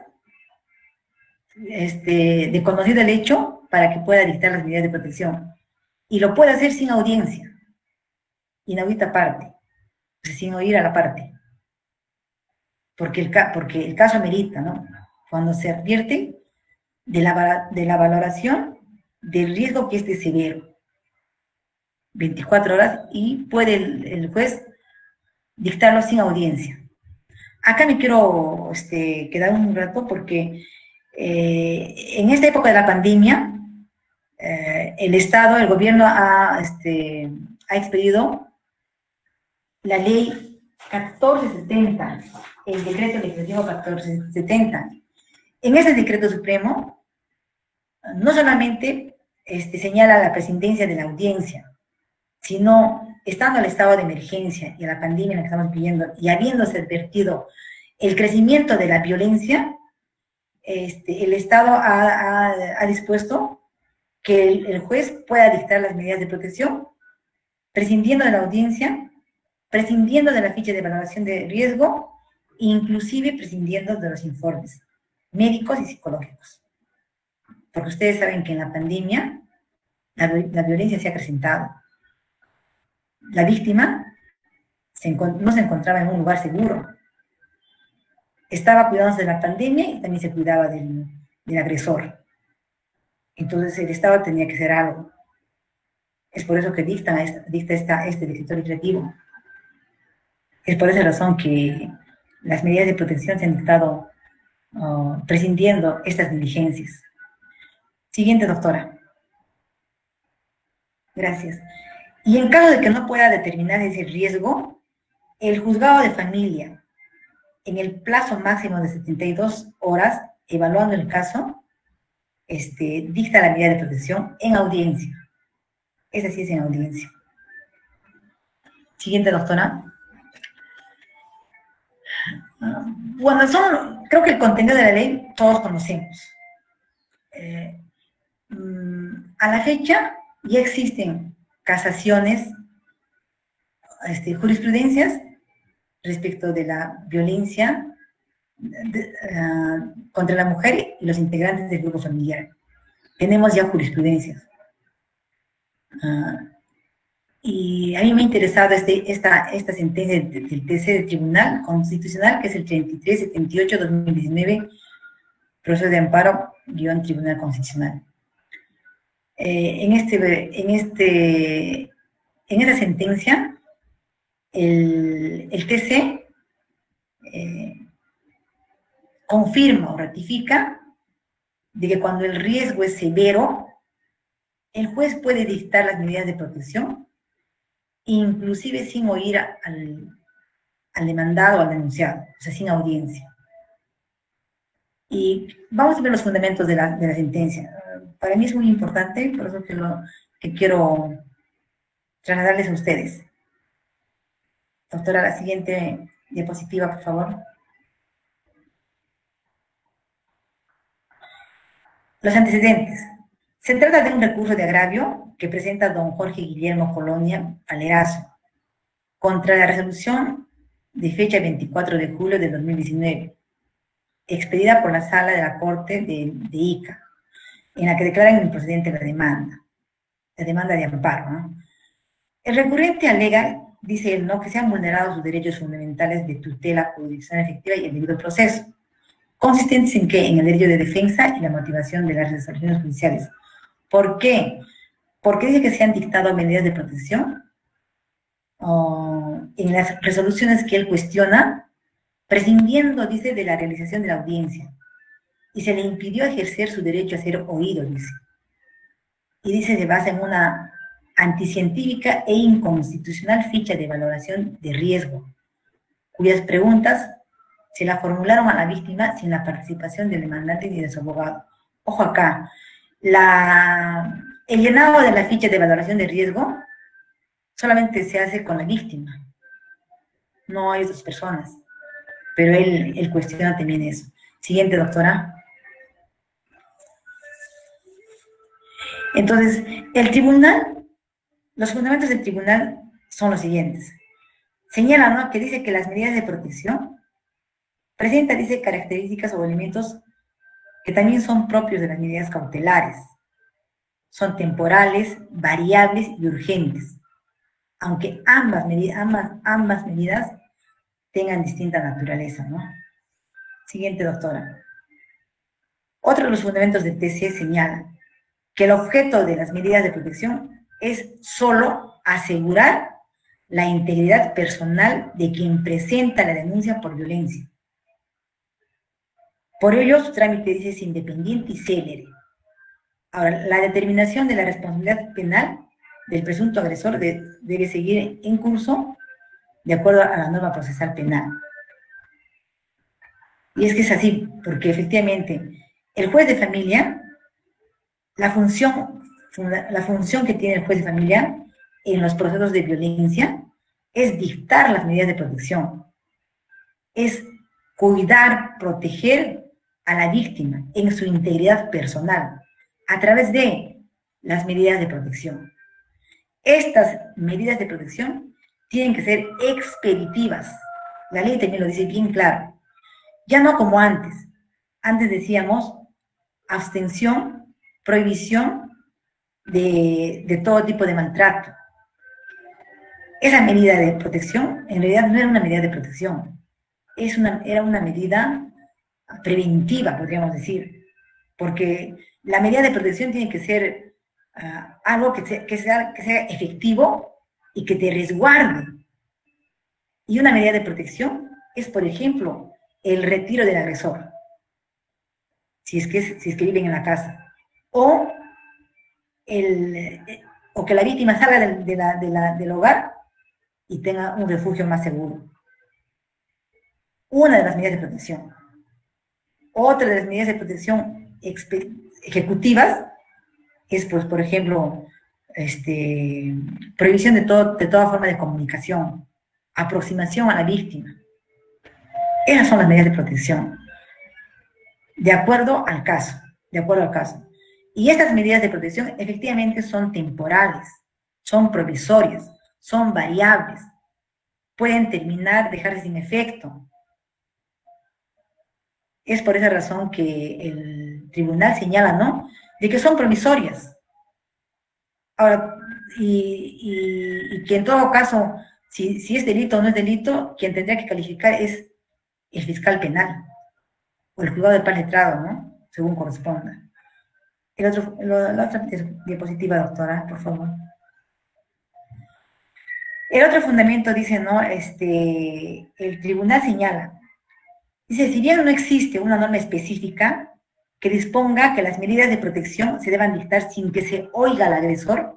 este, de conocido el hecho para que pueda dictar las medidas de protección. Y lo puede hacer sin audiencia, inaudita parte, sin oír a la parte. Porque el, porque el caso amerita, ¿no? Cuando se advierte de la, de la valoración del riesgo que este es severo. veinticuatro horas y puede el, el juez dictarlo sin audiencia. Acá me quiero este, quedar un rato porque eh, en esta época de la pandemia, eh, el Estado, el gobierno ha, este, ha expedido la ley catorce setenta, el decreto legislativo catorce setenta. En ese decreto supremo, no solamente este, señala la presidencia de la audiencia, sino estando el estado de emergencia y la pandemia en la que estamos viviendo y habiéndose advertido el crecimiento de la violencia, este, el Estado ha, ha, ha dispuesto que el, el juez pueda dictar las medidas de protección, prescindiendo de la audiencia, prescindiendo de la ficha de valoración de riesgo, inclusive prescindiendo de los informes médicos y psicológicos. Porque ustedes saben que en la pandemia la, la violencia se ha acrecentado. La víctima se no se encontraba en un lugar seguro. Estaba cuidándose de la pandemia y también se cuidaba del, del agresor. Entonces el Estado tenía que hacer algo. Es por eso que dicta, dicta esta, este decreto legislativo. Es por esa razón que las medidas de protección se han dictado uh, prescindiendo estas diligencias. Siguiente, doctora. Gracias. Y en caso de que no pueda determinar ese riesgo, el juzgado de familia, en el plazo máximo de setenta y dos horas, evaluando el caso, este, dicta la medida de protección en audiencia. Esa sí es en audiencia. Siguiente, doctora. Uh, bueno, son, creo que el contenido de la ley todos conocemos. Eh, mm, a la fecha ya existen casaciones, este, jurisprudencias respecto de la violencia de, uh, contra la mujer y los integrantes del grupo familiar. Tenemos ya jurisprudencias. Uh, y a mí me ha interesado este, esta, esta sentencia del T C del Tribunal Constitucional, que es el treinta y tres setenta y ocho dos mil diecinueve, proceso de amparo, guión Tribunal Constitucional. Eh, en, este, en, este, en esta sentencia, el, el T C eh, confirma o ratifica de que cuando el riesgo es severo, el juez puede dictar las medidas de protección, inclusive sin oír al, al demandado o al denunciado, o sea, sin audiencia. Y vamos a ver los fundamentos de la, de la sentencia. Para mí es muy importante, por eso que, lo, que quiero trasladarles a ustedes. Doctora, la siguiente diapositiva, por favor. Los antecedentes. Se trata de un recurso de agravio que presenta don Jorge Guillermo Colonia Valerazo contra la resolución de fecha veinticuatro de julio de dos mil diecinueve, expedida por la Sala de la Corte de, de Ica, en la que declaran improcedente la demanda, la demanda de amparo, ¿no? El recurrente alega, dice él, ¿no?, que se han vulnerado sus derechos fundamentales de tutela jurisdiccional efectiva y el debido proceso, consistentes en qué, en el derecho de defensa y la motivación de las resoluciones judiciales. ¿Por qué? Porque dice que se han dictado medidas de protección oh, en las resoluciones que él cuestiona, prescindiendo, dice, de la realización de la audiencia, y se le impidió ejercer su derecho a ser oído, dice. Y dice, se basa en una anticientífica e inconstitucional ficha de valoración de riesgo, cuyas preguntas se la formularon a la víctima sin la participación del demandante ni de su abogado. Ojo acá, la, el llenado de la ficha de valoración de riesgo solamente se hace con la víctima, no hay otras personas, pero él, él cuestiona también eso. Siguiente, doctora. Entonces, el tribunal, los fundamentos del tribunal son los siguientes. Señala, ¿no?, que dice que las medidas de protección presenta, dice, características o elementos que también son propios de las medidas cautelares. Son temporales, variables y urgentes, aunque ambas, medidas, ambas, ambas medidas tengan distinta naturaleza, ¿no? Siguiente, doctora. Otro de los fundamentos del T C señala que el objeto de las medidas de protección es solo asegurar la integridad personal de quien presenta la denuncia por violencia. Por ello, su trámite, dice, es independiente y célere. Ahora, la determinación de la responsabilidad penal del presunto agresor de, debe seguir en curso de acuerdo a la norma procesal penal. Y es que es así, porque efectivamente el juez de familia, la función, la función que tiene el juez de familia en los procesos de violencia es dictar las medidas de protección, es cuidar, proteger a la víctima en su integridad personal a través de las medidas de protección. Estas medidas de protección tienen que ser expeditivas. La ley también lo dice bien claro. Ya no como antes. Antes decíamos abstención, prohibición de, de todo tipo de maltrato. Esa medida de protección en realidad no era una medida de protección, es una, era una medida preventiva, podríamos decir, porque la medida de protección tiene que ser uh, algo que, se, que, sea, que sea efectivo y que te resguarde. Y una medida de protección es, por ejemplo, el retiro del agresor, si es que, si es que viven en la casa, o, el, o que la víctima salga de, de la, de la, del hogar y tenga un refugio más seguro. Una de las medidas de protección. Otra de las medidas de protección ejecutivas es, pues, por ejemplo, este, prohibición de, todo, de toda forma de comunicación, aproximación a la víctima. Esas son las medidas de protección, de acuerdo al caso, de acuerdo al caso. Y estas medidas de protección efectivamente son temporales, son provisorias, son variables, pueden terminar, dejarse sin efecto. Es por esa razón que el tribunal señala, ¿no?, de que son provisorias. Ahora, y, y, y que en todo caso, si, si es delito o no es delito, quien tendría que calificar es el fiscal penal, o el juzgado de paz letrado, ¿no?, según corresponda. El otro, lo, la otra diapositiva, doctora, por favor. El otro fundamento dice, ¿no?, este, el tribunal señala, dice, si bien no existe una norma específica que disponga que las medidas de protección se deban dictar sin que se oiga al agresor,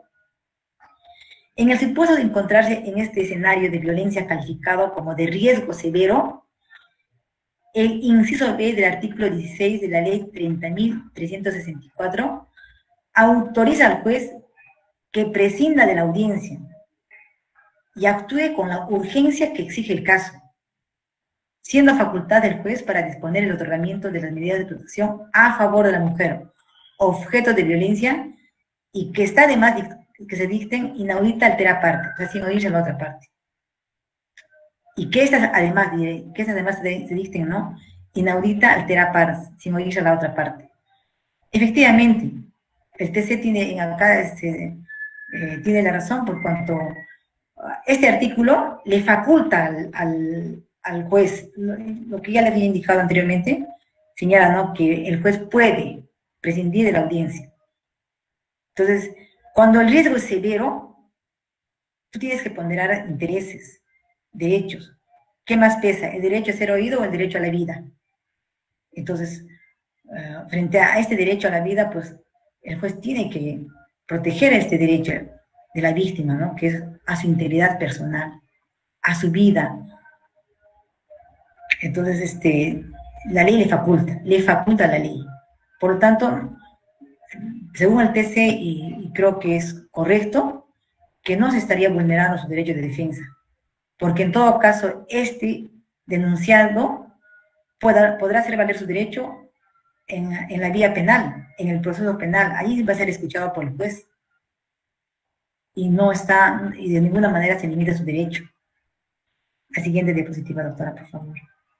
en el supuesto de encontrarse en este escenario de violencia calificado como de riesgo severo, el inciso B del artículo dieciséis de la ley treinta mil trescientos sesenta y cuatro autoriza al juez que prescinda de la audiencia y actúe con la urgencia que exige el caso, siendo facultad del juez para disponer el otorgamiento de las medidas de protección a favor de la mujer, objeto de violencia, y que está además que se dicten inaudita altera parte, o sea, sin oírse a la otra parte. Y que estas además, que estas además se dicten, ¿no?, inaudita altera parte, sin oírse a la otra parte. Efectivamente, el T C tiene acá este, eh, tiene la razón por cuanto este artículo le faculta al, al, al juez, lo, lo que ya le había indicado anteriormente, señala, ¿no?, que el juez puede prescindir de la audiencia. Entonces, cuando el riesgo es severo, tú tienes que ponderar intereses, derechos. ¿Qué más pesa? ¿El derecho a ser oído o el derecho a la vida? Entonces, uh, frente a este derecho a la vida, pues el juez tiene que proteger este derecho de la víctima, ¿no?, que es a su integridad personal, a su vida. Entonces, este, la ley le faculta, le faculta la ley. Por lo tanto, según el T C, y, y creo que es correcto, que no se estaría vulnerando su derecho de defensa, porque en todo caso, este denunciado podrá, podrá hacer valer su derecho en, en la vía penal, en el proceso penal. Ahí va a ser escuchado por el juez. Y no está, y de ninguna manera se limita su derecho. La siguiente diapositiva, doctora, por favor.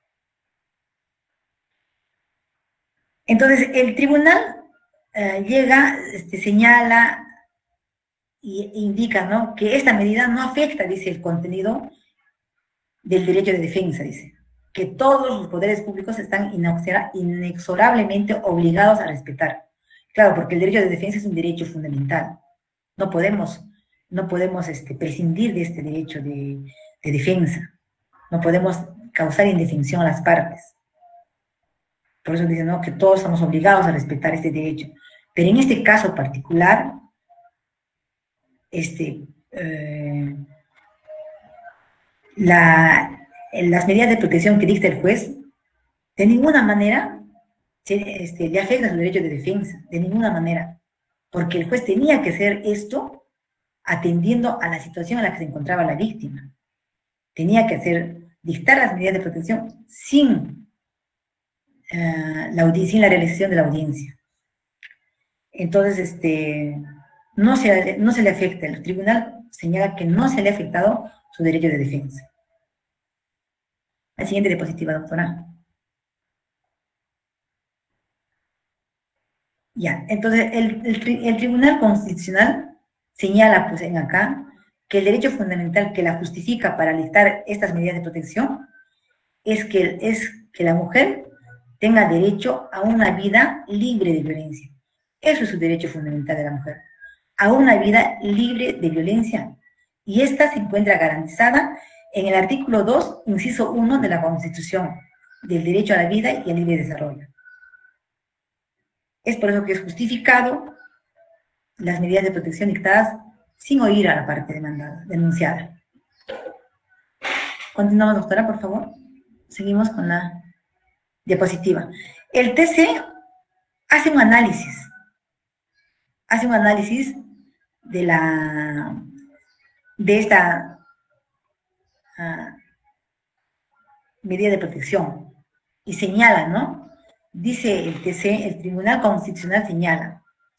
Entonces, el tribunal eh, llega, este, señala e indica, ¿no?, que esta medida no afecta, dice, el contenido del derecho de defensa, dice, que todos los poderes públicos están inexorablemente obligados a respetar. Claro, porque el derecho de defensa es un derecho fundamental. No podemos, no podemos este, prescindir de este derecho de, de defensa. No podemos causar indefensión a las partes. Por eso dicen, ¿no?, que todos estamos obligados a respetar este derecho. Pero en este caso particular, este, eh, la, las medidas de protección que dicta el juez, de ninguna manera se, este, le afectan su derecho de defensa, de ninguna manera. Porque el juez tenía que hacer esto atendiendo a la situación en la que se encontraba la víctima. Tenía que hacer, dictar las medidas de protección sin, uh, la, sin la realización de la audiencia. Entonces, este, no, se, no se le afecta. El tribunal señala que no se le ha afectado su derecho de defensa. La siguiente diapositiva, doctora. Ya, entonces el, el, el Tribunal Constitucional señala, pues en acá, que el derecho fundamental que la justifica para dictar estas medidas de protección es que, es que la mujer tenga derecho a una vida libre de violencia. Eso es su derecho fundamental de la mujer, a una vida libre de violencia. Y esta se encuentra garantizada en el artículo dos, inciso uno de la Constitución, del derecho a la vida y al libre desarrollo. Es por eso que es justificado las medidas de protección dictadas sin oír a la parte demandada, denunciada. Continuamos, doctora, por favor. Seguimos con la diapositiva. El T C hace un análisis, hace un análisis de la, de esta, uh, medida de protección y señala, ¿no? Dice el T C, el Tribunal Constitucional señala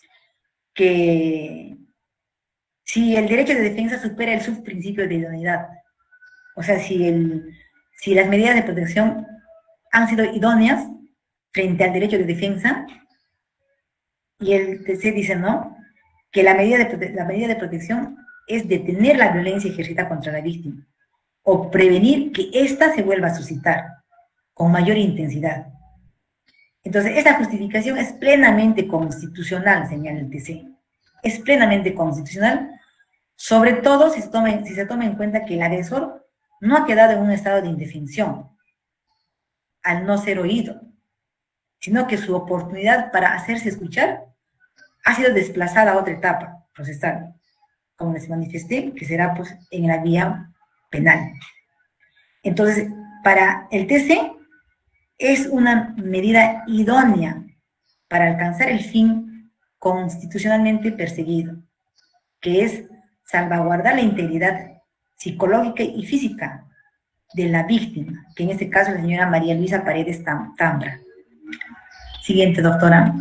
que si el derecho de defensa supera el subprincipio de idoneidad, o sea, si, el, si las medidas de protección han sido idóneas frente al derecho de defensa, y el T C dice, ¿no?, que la medida de, la medida de protección es detener la violencia ejercida contra la víctima, o prevenir que ésta se vuelva a suscitar con mayor intensidad. Entonces, esta justificación es plenamente constitucional, señala el T C. Es plenamente constitucional, sobre todo si se, toma, si se toma en cuenta que el agresor no ha quedado en un estado de indefensión al no ser oído, sino que su oportunidad para hacerse escuchar ha sido desplazada a otra etapa procesal, como les manifesté, que será pues en la vía penal. Entonces, para el T C es una medida idónea para alcanzar el fin constitucionalmente perseguido, que es salvaguardar la integridad psicológica y física de la víctima, que en este caso es la señora María Luisa Paredes Tambra. Siguiente, doctora.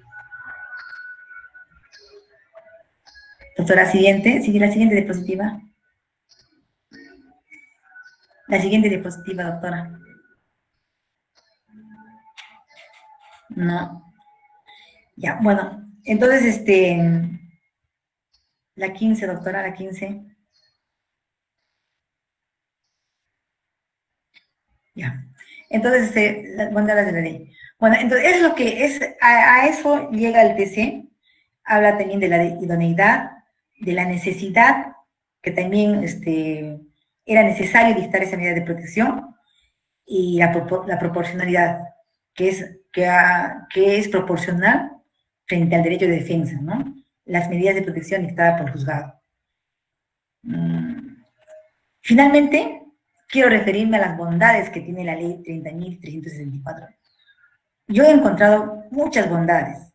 Doctora, siguiente, sigue la siguiente diapositiva. La siguiente diapositiva, doctora. No. Ya, bueno, entonces, este, la quince, doctora, la quince. Ya. Entonces, este, las bondades de la ley. Bueno, entonces, es lo que es, a, a eso llega el T C, habla también de la idoneidad, de la necesidad, que también este, era necesario dictar esa medida de protección, y la, la proporcionalidad, que es, que, ha, que es proporcional frente al derecho de defensa, ¿no? Las medidas de protección dictadas por el juzgado. Mm. Finalmente, quiero referirme a las bondades que tiene la ley treinta mil trescientos sesenta y cuatro. Yo he encontrado muchas bondades,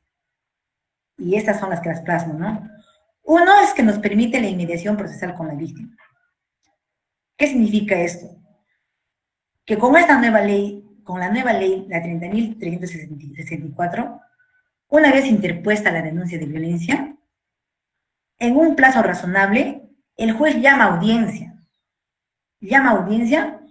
y estas son las que las plasmo, ¿no? Uno es que nos permite la inmediación procesal con la víctima. ¿Qué significa esto? Que con esta nueva ley, con la nueva ley, la treinta mil trescientos sesenta y cuatro, una vez interpuesta la denuncia de violencia, en un plazo razonable, el juez llama a audiencia. Llama a audiencia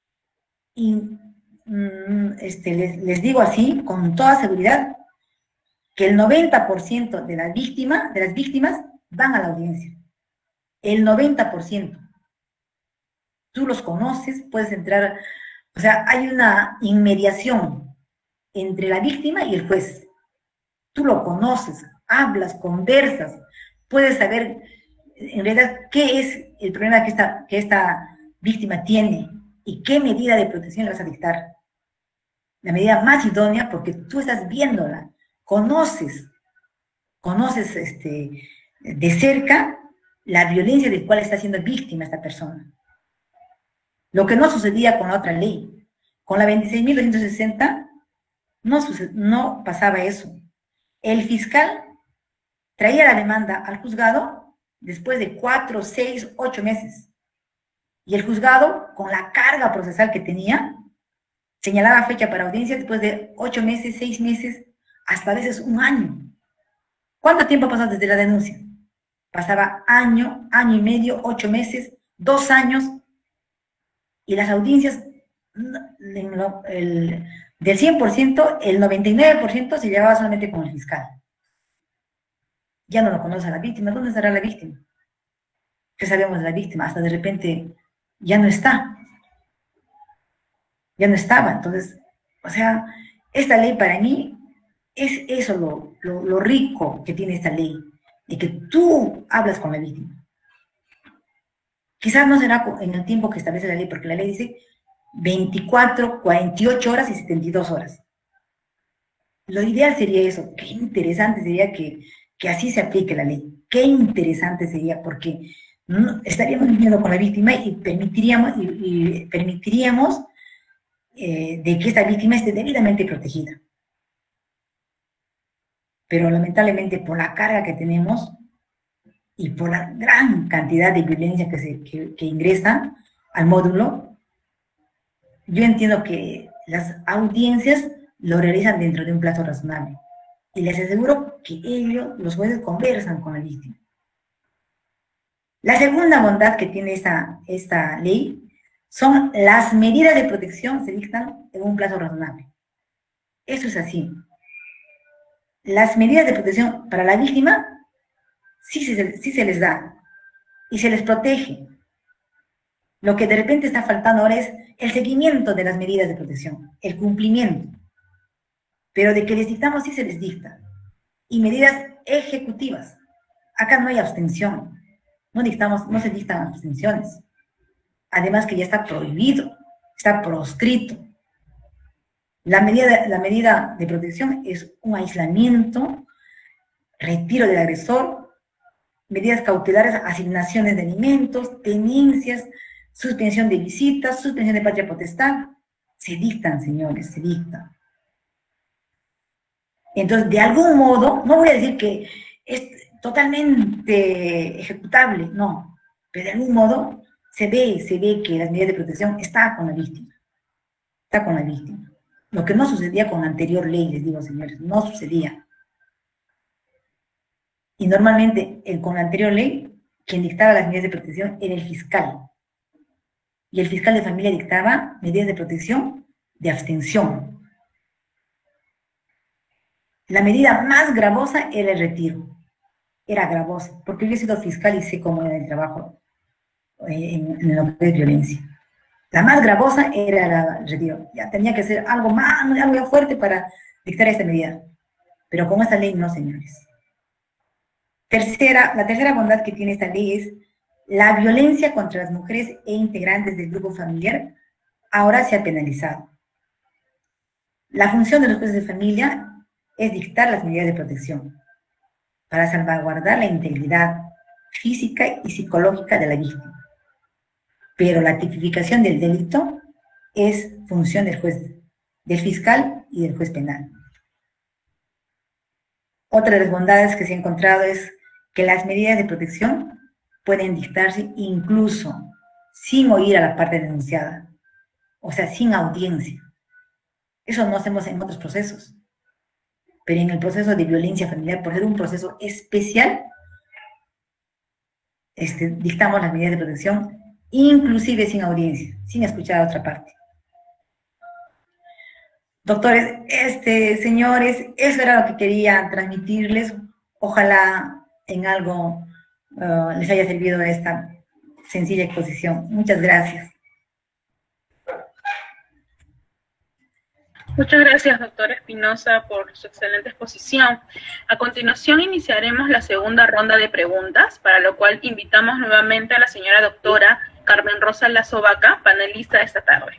y mm, este, les, les digo así, con toda seguridad, que el noventa por ciento de las víctimas, de las víctimas van a la audiencia. El noventa por ciento. Tú los conoces, puedes entrar, o sea, hay una inmediación entre la víctima y el juez. Tú lo conoces, hablas, conversas, puedes saber en realidad qué es el problema que esta, que esta víctima tiene y qué medida de protección le vas a dictar. La medida más idónea porque tú estás viéndola, conoces, conoces este, de cerca la violencia de cual está siendo víctima esta persona. Lo que no sucedía con la otra ley. Con la veintiséis mil doscientos sesenta no, no pasaba eso. El fiscal traía la demanda al juzgado después de cuatro, seis, ocho meses. Y el juzgado, con la carga procesal que tenía, señalaba fecha para audiencia después de ocho meses, seis meses, hasta a veces un año. ¿Cuánto tiempo pasó desde la denuncia? Pasaba año, año y medio, ocho meses, dos años, y las audiencias, el, del cien por ciento, el noventa y nueve por ciento se llevaba solamente con el fiscal. Ya no lo conoce a la víctima. ¿Dónde estará la víctima? ¿Qué sabemos de la víctima? Hasta de repente ya no está. Ya no estaba. Entonces, o sea, esta ley para mí es eso lo, lo, lo rico que tiene esta ley, de que tú hablas con la víctima. Quizás no será en el tiempo que establece la ley, porque la ley dice veinticuatro, cuarenta y ocho horas y setenta y dos horas. Lo ideal sería eso. Qué interesante sería que, que así se aplique la ley. Qué interesante sería, porque no, estaríamos viviendo con la víctima y permitiríamos, y, y permitiríamos eh, de que esta víctima esté debidamente protegida. Pero lamentablemente por la carga que tenemos y por la gran cantidad de violencia que, se, que, que ingresa al módulo, yo entiendo que las audiencias lo realizan dentro de un plazo razonable. Y les aseguro que ellos, los jueces, conversan con la víctima. La segunda bondad que tiene esta, esta ley son las medidas de protección se dictan en un plazo razonable. Eso es así. Las medidas de protección para la víctima sí se, sí se les da y se les protege. Lo que de repente está faltando ahora es el seguimiento de las medidas de protección, el cumplimiento. Pero de que les dictamos sí se les dicta. Y medidas ejecutivas. Acá no hay abstención. No dictamos, no se dictan abstenciones. Además que ya está prohibido, está proscrito. La medida, la medida de protección es un aislamiento, retiro del agresor, medidas cautelares, asignaciones de alimentos, tenencias, suspensión de visitas, suspensión de patria potestad. Se dictan, señores, se dictan. Entonces, de algún modo, no voy a decir que es totalmente ejecutable, no, pero de algún modo se ve, se ve que las medidas de protección están con la víctima, está con la víctima. Lo que no sucedía con la anterior ley, les digo, señores, no sucedía. Y normalmente, el, con la anterior ley, quien dictaba las medidas de protección era el fiscal. Y el fiscal de familia dictaba medidas de protección de abstención. La medida más gravosa era el retiro. Era gravosa, porque yo he sido fiscal y sé cómo era el trabajo en, en lo que es violencia. La más gravosa era el retiro. Ya tenía que ser algo más, algo fuerte para dictar esta medida. Pero con esta ley no, señores. Tercera, la tercera bondad que tiene esta ley es la violencia contra las mujeres e integrantes del grupo familiar ahora se ha penalizado. La función de los jueces de familia es dictar las medidas de protección para salvaguardar la integridad física y psicológica de la víctima. Pero la tipificación del delito es función del juez, del fiscal y del juez penal. Otra de las bondades que se ha encontrado es que las medidas de protección pueden dictarse incluso sin oír a la parte denunciada, o sea, sin audiencia. Eso no hacemos en otros procesos. Pero en el proceso de violencia familiar, por ser un proceso especial, este, dictamos las medidas de protección, inclusive sin audiencia, sin escuchar a otra parte. Doctores, este, señores, eso era lo que quería transmitirles. Ojalá en algo uh, les haya servido esta sencilla exposición. Muchas gracias. Muchas gracias, doctora Espinosa, por su excelente exposición. A continuación iniciaremos la segunda ronda de preguntas, para lo cual invitamos nuevamente a la señora doctora Carmen Rosa Lazo Vaca, panelista de esta tarde.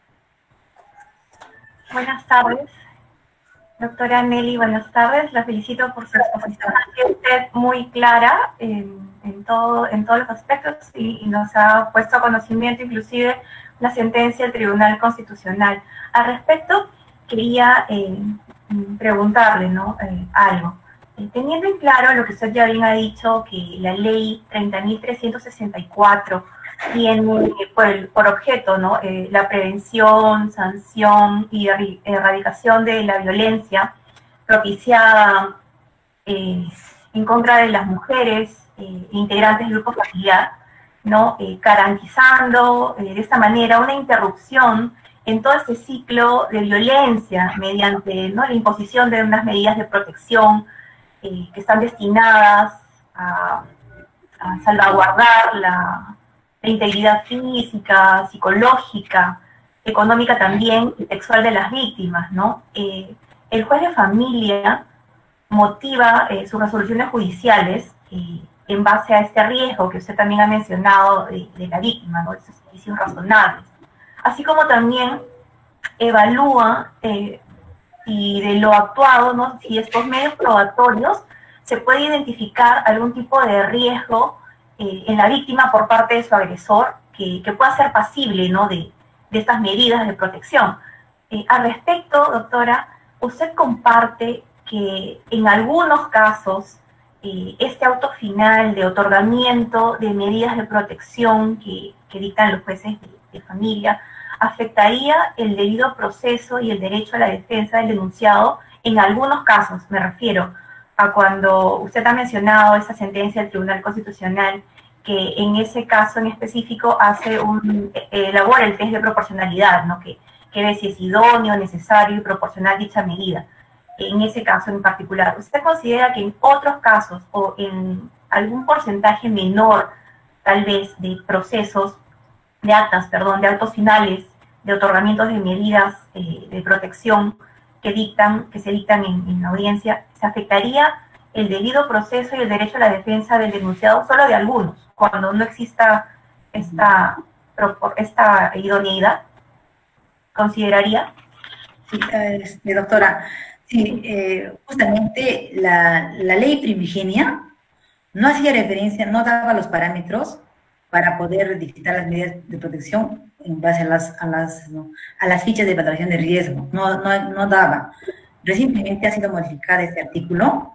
Buenas tardes. Doctora Nelly, buenas tardes. La felicito por su exposición. Es muy clara en, en, todo, en todos los aspectos y, y nos ha puesto a conocimiento inclusive la sentencia del Tribunal Constitucional. Al respecto, quería eh, preguntarle, ¿no? eh, algo. Eh, teniendo en claro lo que usted ya bien ha dicho, que la ley treinta mil trescientos sesenta y cuatro tiene eh, por, el, por objeto, ¿no? eh, la prevención, sanción y erradicación de la violencia propiciada eh, en contra de las mujeres eh, integrantes del grupo familiar, ¿no? eh, garantizando eh, de esta manera una interrupción en todo este ciclo de violencia mediante, ¿no? la imposición de unas medidas de protección eh, que están destinadas a, a salvaguardar la, la integridad física, psicológica, económica también y sexual de las víctimas, ¿no? Eh, el juez de familia motiva eh, sus resoluciones judiciales eh, en base a este riesgo que usted también ha mencionado de, de la víctima, ¿no? Esos indicios razonables. Así como también evalúa eh, y de lo actuado, ¿no? si estos medios probatorios se puede identificar algún tipo de riesgo eh, en la víctima por parte de su agresor que, que pueda ser pasible, ¿no? de, de estas medidas de protección. Eh, al respecto, doctora, usted comparte que en algunos casos eh, este auto final de otorgamiento de medidas de protección que, que dictan los jueces de, de familia afectaría el debido proceso y el derecho a la defensa del denunciado en algunos casos. Me refiero a cuando usted ha mencionado esa sentencia del Tribunal Constitucional, que en ese caso en específico hace un, eh, elabora el test de proporcionalidad, ¿no? Que, que ve si es idóneo, necesario y proporcional dicha medida. En ese caso en particular, ¿usted considera que en otros casos o en algún porcentaje menor, tal vez, de procesos, de actas, perdón, de actos finales, de otorgamientos de medidas eh, de protección que dictan, que se dictan en, en la audiencia, se afectaría el debido proceso y el derecho a la defensa del denunciado solo de algunos, cuando no exista esta, esta idoneidad? ¿Consideraría? Sí, este, doctora, sí, eh, justamente la, la ley primigenia no hacía referencia, no daba los parámetros para poder dictar las medidas de protección en base a las, a las, ¿no? a las fichas de valoración de riesgo, no, no, no daba. Recientemente ha sido modificada este artículo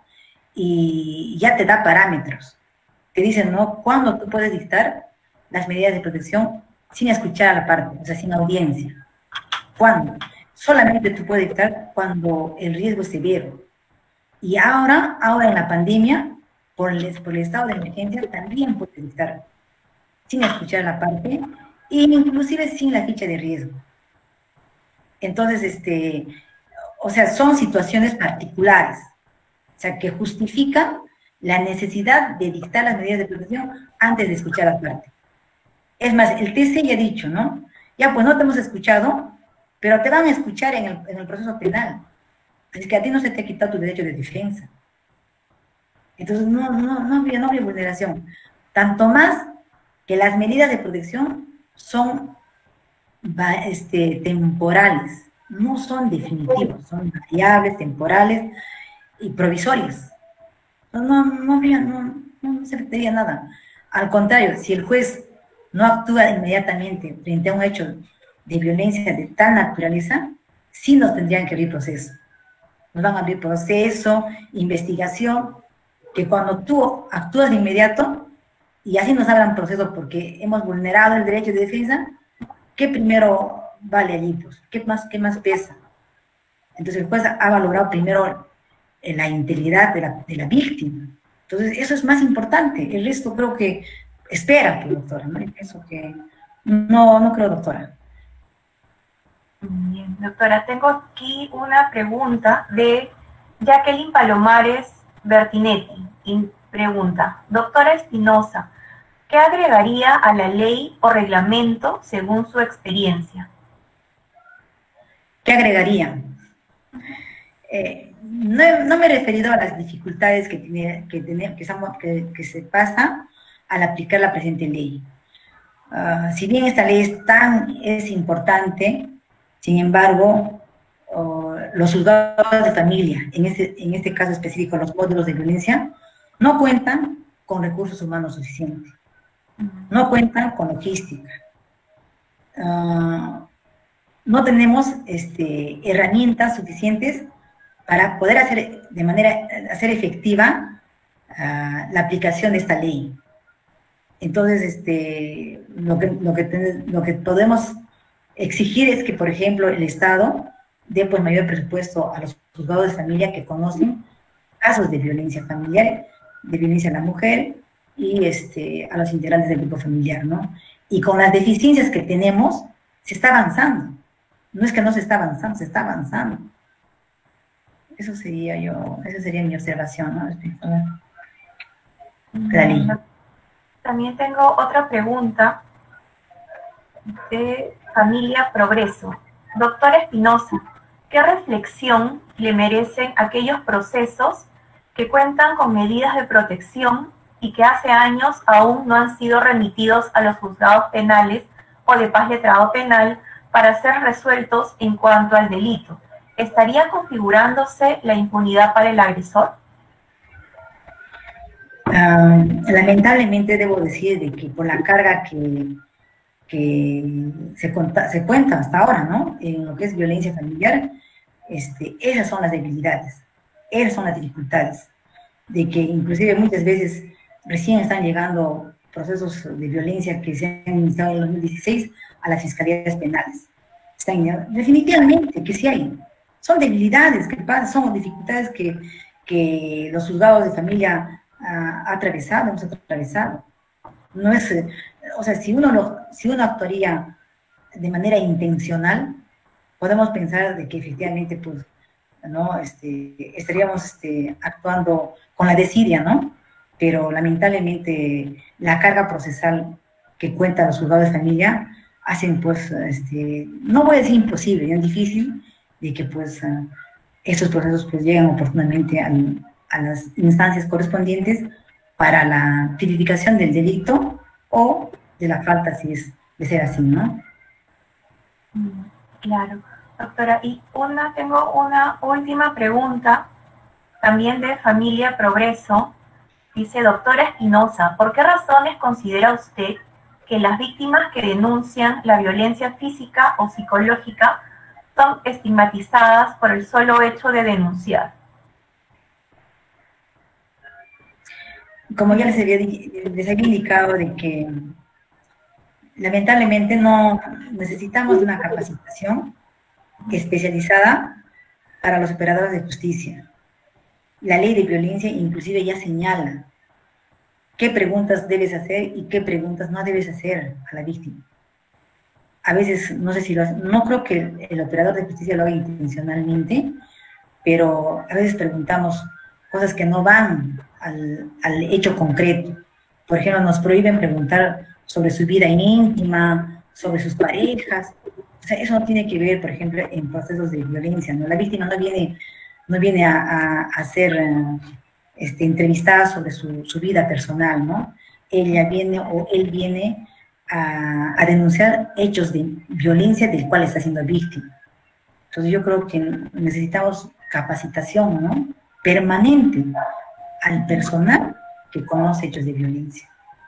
y ya te da parámetros, que dicen, ¿no?, cuándo tú puedes dictar las medidas de protección sin escuchar a la parte, o sea, sin audiencia. ¿Cuándo? Solamente tú puedes dictar cuando el riesgo es severo. Y ahora, ahora en la pandemia, por el, por el estado de emergencia, también puedes dictar sin escuchar a la parte, e inclusive sin la ficha de riesgo. Entonces, este, o sea, son situaciones particulares, o sea, que justifican la necesidad de dictar las medidas de protección antes de escuchar a la parte. Es más, el T C ya ha dicho, ¿no? Ya, pues no te hemos escuchado, pero te van a escuchar en el, en el proceso penal. Es que a ti no se te ha quitado tu derecho de defensa. Entonces, no, no, no, habría, no habría vulneración. Tanto más que las medidas de protección son este, temporales, no son definitivas, son variables, temporales y provisorias. No, no, no, habría, no, no se afectaría nada. Al contrario, si el juez no actúa inmediatamente frente a un hecho de violencia de tal naturaleza, sí nos tendrían que abrir proceso. Nos van a abrir proceso, investigación, que cuando tú actúas de inmediato, y así nos abran proceso porque hemos vulnerado el derecho de defensa, ¿qué primero vale allí? Pues? ¿Qué más, qué más pesa? Entonces el juez ha valorado primero la integridad de la, de la víctima. Entonces eso es más importante. El resto creo que espera, pues, doctora, ¿no? Eso que... No, no creo, doctora. Bien, doctora, tengo aquí una pregunta de Jacqueline Palomares Bertinetti. Y pregunta, doctora Espinosa, ¿qué agregaría a la ley o reglamento según su experiencia? ¿Qué agregaría? Eh, no, no me he referido a las dificultades que, tiene, que, tiene, que, estamos, que, que se pasa al aplicar la presente ley. Uh, si bien esta ley es tan es importante, sin embargo, uh, los juzgados de familia, en este, en este caso específico los módulos de violencia, no cuentan con recursos humanos suficientes, no cuentan con logística, uh, no tenemos este, herramientas suficientes para poder hacer de manera hacer efectiva uh, la aplicación de esta ley. Entonces, este, lo, que, lo, que ten, lo que podemos exigir es que, por ejemplo, el Estado dé pues, mayor presupuesto a los juzgados de familia que conocen casos de violencia familiar, de violencia a la mujer y este, a los integrantes del grupo familiar, ¿no? Y con las deficiencias que tenemos, se está avanzando. No es que no se está avanzando, se está avanzando. Eso sería yo, esa sería mi observación, ¿no? Respecto a la ley. También tengo otra pregunta de Familia Progreso. Doctora Espinosa, ¿qué reflexión le merecen aquellos procesos que cuentan con medidas de protección y que hace años aún no han sido remitidos a los juzgados penales o de paz letrado penal para ser resueltos en cuanto al delito? ¿Estaría configurándose la impunidad para el agresor? Uh, lamentablemente debo decir de que por la carga que, que se, cuenta, se cuenta hasta ahora, ¿no? En lo que es violencia familiar, este, esas son las debilidades, esas son las dificultades, de que inclusive muchas veces recién están llegando procesos de violencia que se han iniciado en el dos mil dieciséis a las fiscalías penales. Están, definitivamente que sí hay. Son debilidades que pasan, son dificultades que, que los juzgados de familia ha, ha atravesado, hemos atravesado. No es, o sea, si uno, lo, si uno actuaría de manera intencional, podemos pensar de que efectivamente, pues, ¿no? Este, estaríamos este, actuando con la desidia, ¿no? Pero lamentablemente la carga procesal que cuentan los juzgados de familia hacen, pues, este, no voy a decir imposible, es difícil de que, pues, uh, estos procesos pues lleguen oportunamente a, a las instancias correspondientes para la tipificación del delito o de la falta, si es de ser así, ¿no? Claro. Doctora, y una, tengo una última pregunta, también de Familia Progreso. Dice, doctora Espinosa, ¿por qué razones considera usted que las víctimas que denuncian la violencia física o psicológica son estigmatizadas por el solo hecho de denunciar? Como ya les había, les había indicado de que lamentablemente no necesitamos de una capacitación especializada para los operadores de justicia. La ley de violencia inclusive ya señala qué preguntas debes hacer y qué preguntas no debes hacer a la víctima. A veces, no sé si lo hace, no creo que el, el operador de justicia lo haga intencionalmente, pero a veces preguntamos cosas que no van al, al hecho concreto. Por ejemplo, nos prohíben preguntar sobre su vida íntima, sobre sus parejas. O sea, eso no tiene que ver, por ejemplo, en procesos de violencia, ¿no? La víctima no viene, no viene a, a, a ser uh, este, entrevistada sobre su, su vida personal, ¿no? Ella viene o él viene a, a denunciar hechos de violencia del cual está siendo víctima. Entonces yo creo que necesitamos capacitación, ¿no? Permanente al personal que conoce hechos de violencia.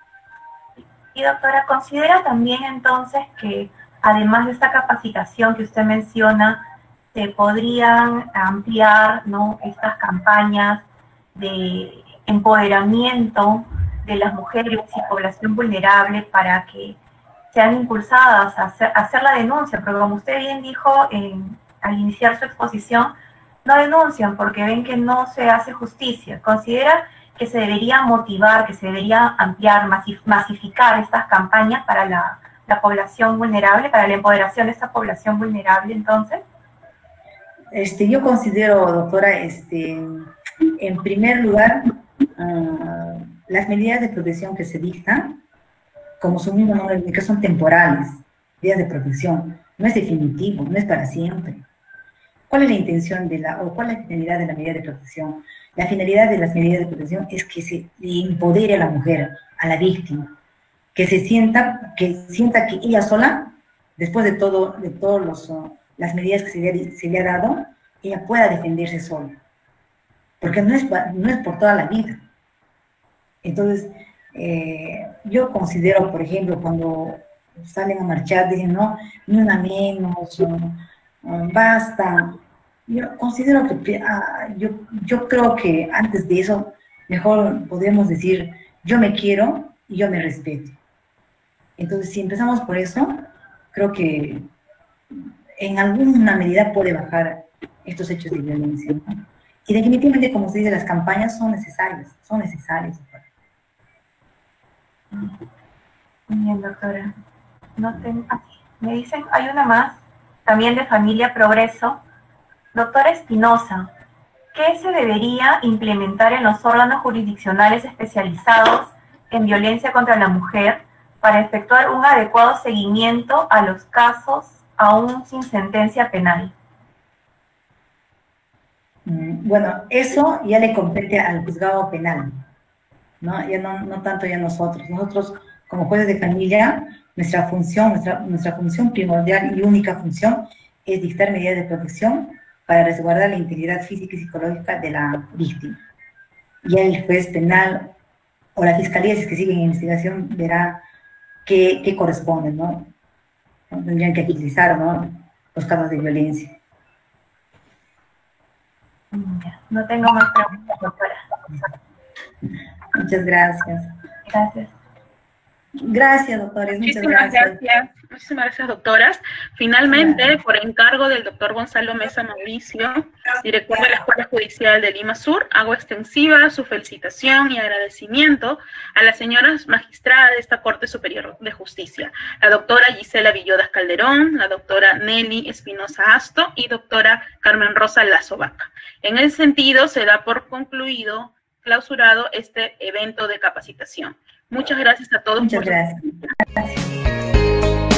Y doctora, ¿considera también entonces que además de esta capacitación que usted menciona, se podrían ampliar, ¿no?, estas campañas de empoderamiento de las mujeres y población vulnerable para que sean impulsadas a hacer, a hacer la denuncia? Porque como usted bien dijo en, al iniciar su exposición, no denuncian porque ven que no se hace justicia. ¿Considera que se debería motivar, que se debería ampliar, masificar estas campañas para la, la población vulnerable, para la empoderación de esta población vulnerable entonces? Este, yo considero, doctora, este, en primer lugar, uh, las medidas de protección que se dictan, como su mismo nombre indica, son temporales, medidas de protección, no es definitivo, no es para siempre. ¿Cuál es la intención de la, o cuál es la finalidad de la medida de protección? La finalidad de las medidas de protección es que se empodere a la mujer, a la víctima, que se sienta, que sienta que ella sola, después de todo, de todos los, uh, las medidas que se le, se le ha dado, ella pueda defenderse sola. Porque no es, no es por toda la vida. Entonces, eh, yo considero, por ejemplo, cuando salen a marchar, dicen, no, ni una menos, o, o, basta. Yo considero que, uh, yo, yo creo que antes de eso, mejor podemos decir, yo me quiero y yo me respeto. Entonces, si empezamos por eso, creo que en alguna medida puede bajar estos hechos de violencia, ¿no? Y definitivamente, como se dice, las campañas son necesarias, son necesarias. Muy bien, doctora. No tengo, aquí, me dicen, hay una más, también de Familia Progreso. Doctora Espinosa, ¿qué se debería implementar en los órganos jurisdiccionales especializados en violencia contra la mujer para efectuar un adecuado seguimiento a los casos aún sin sentencia penal? Bueno, eso ya le compete al juzgado penal, ¿no? Ya no, no tanto ya nosotros. Nosotros, como jueces de familia, nuestra función, nuestra, nuestra función primordial y única función es dictar medidas de protección para resguardar la integridad física y psicológica de la víctima. Ya el juez penal o la fiscalía, si es que sigue en investigación, verá qué, qué corresponde, ¿no? Tendrían que utilizar, ¿no?, los casos de violencia. No tengo más preguntas, doctora. Muchas gracias. Gracias. Gracias, doctores. Muchas Muchísimas gracias. gracias. Muchísimas gracias, doctoras. Finalmente, por encargo del doctor Gonzalo Mesa Mauricio, director de la Escuela Judicial de Lima Sur, hago extensiva su felicitación y agradecimiento a las señoras magistradas de esta Corte Superior de Justicia, la doctora Gisela Villodas Calderón, la doctora Nelly Espinosa Asto y doctora Carmen Rosa Lazo Vaca. En ese sentido, se da por concluido, clausurado este evento de capacitación. Muchas gracias a todos. Muchas por gracias. su...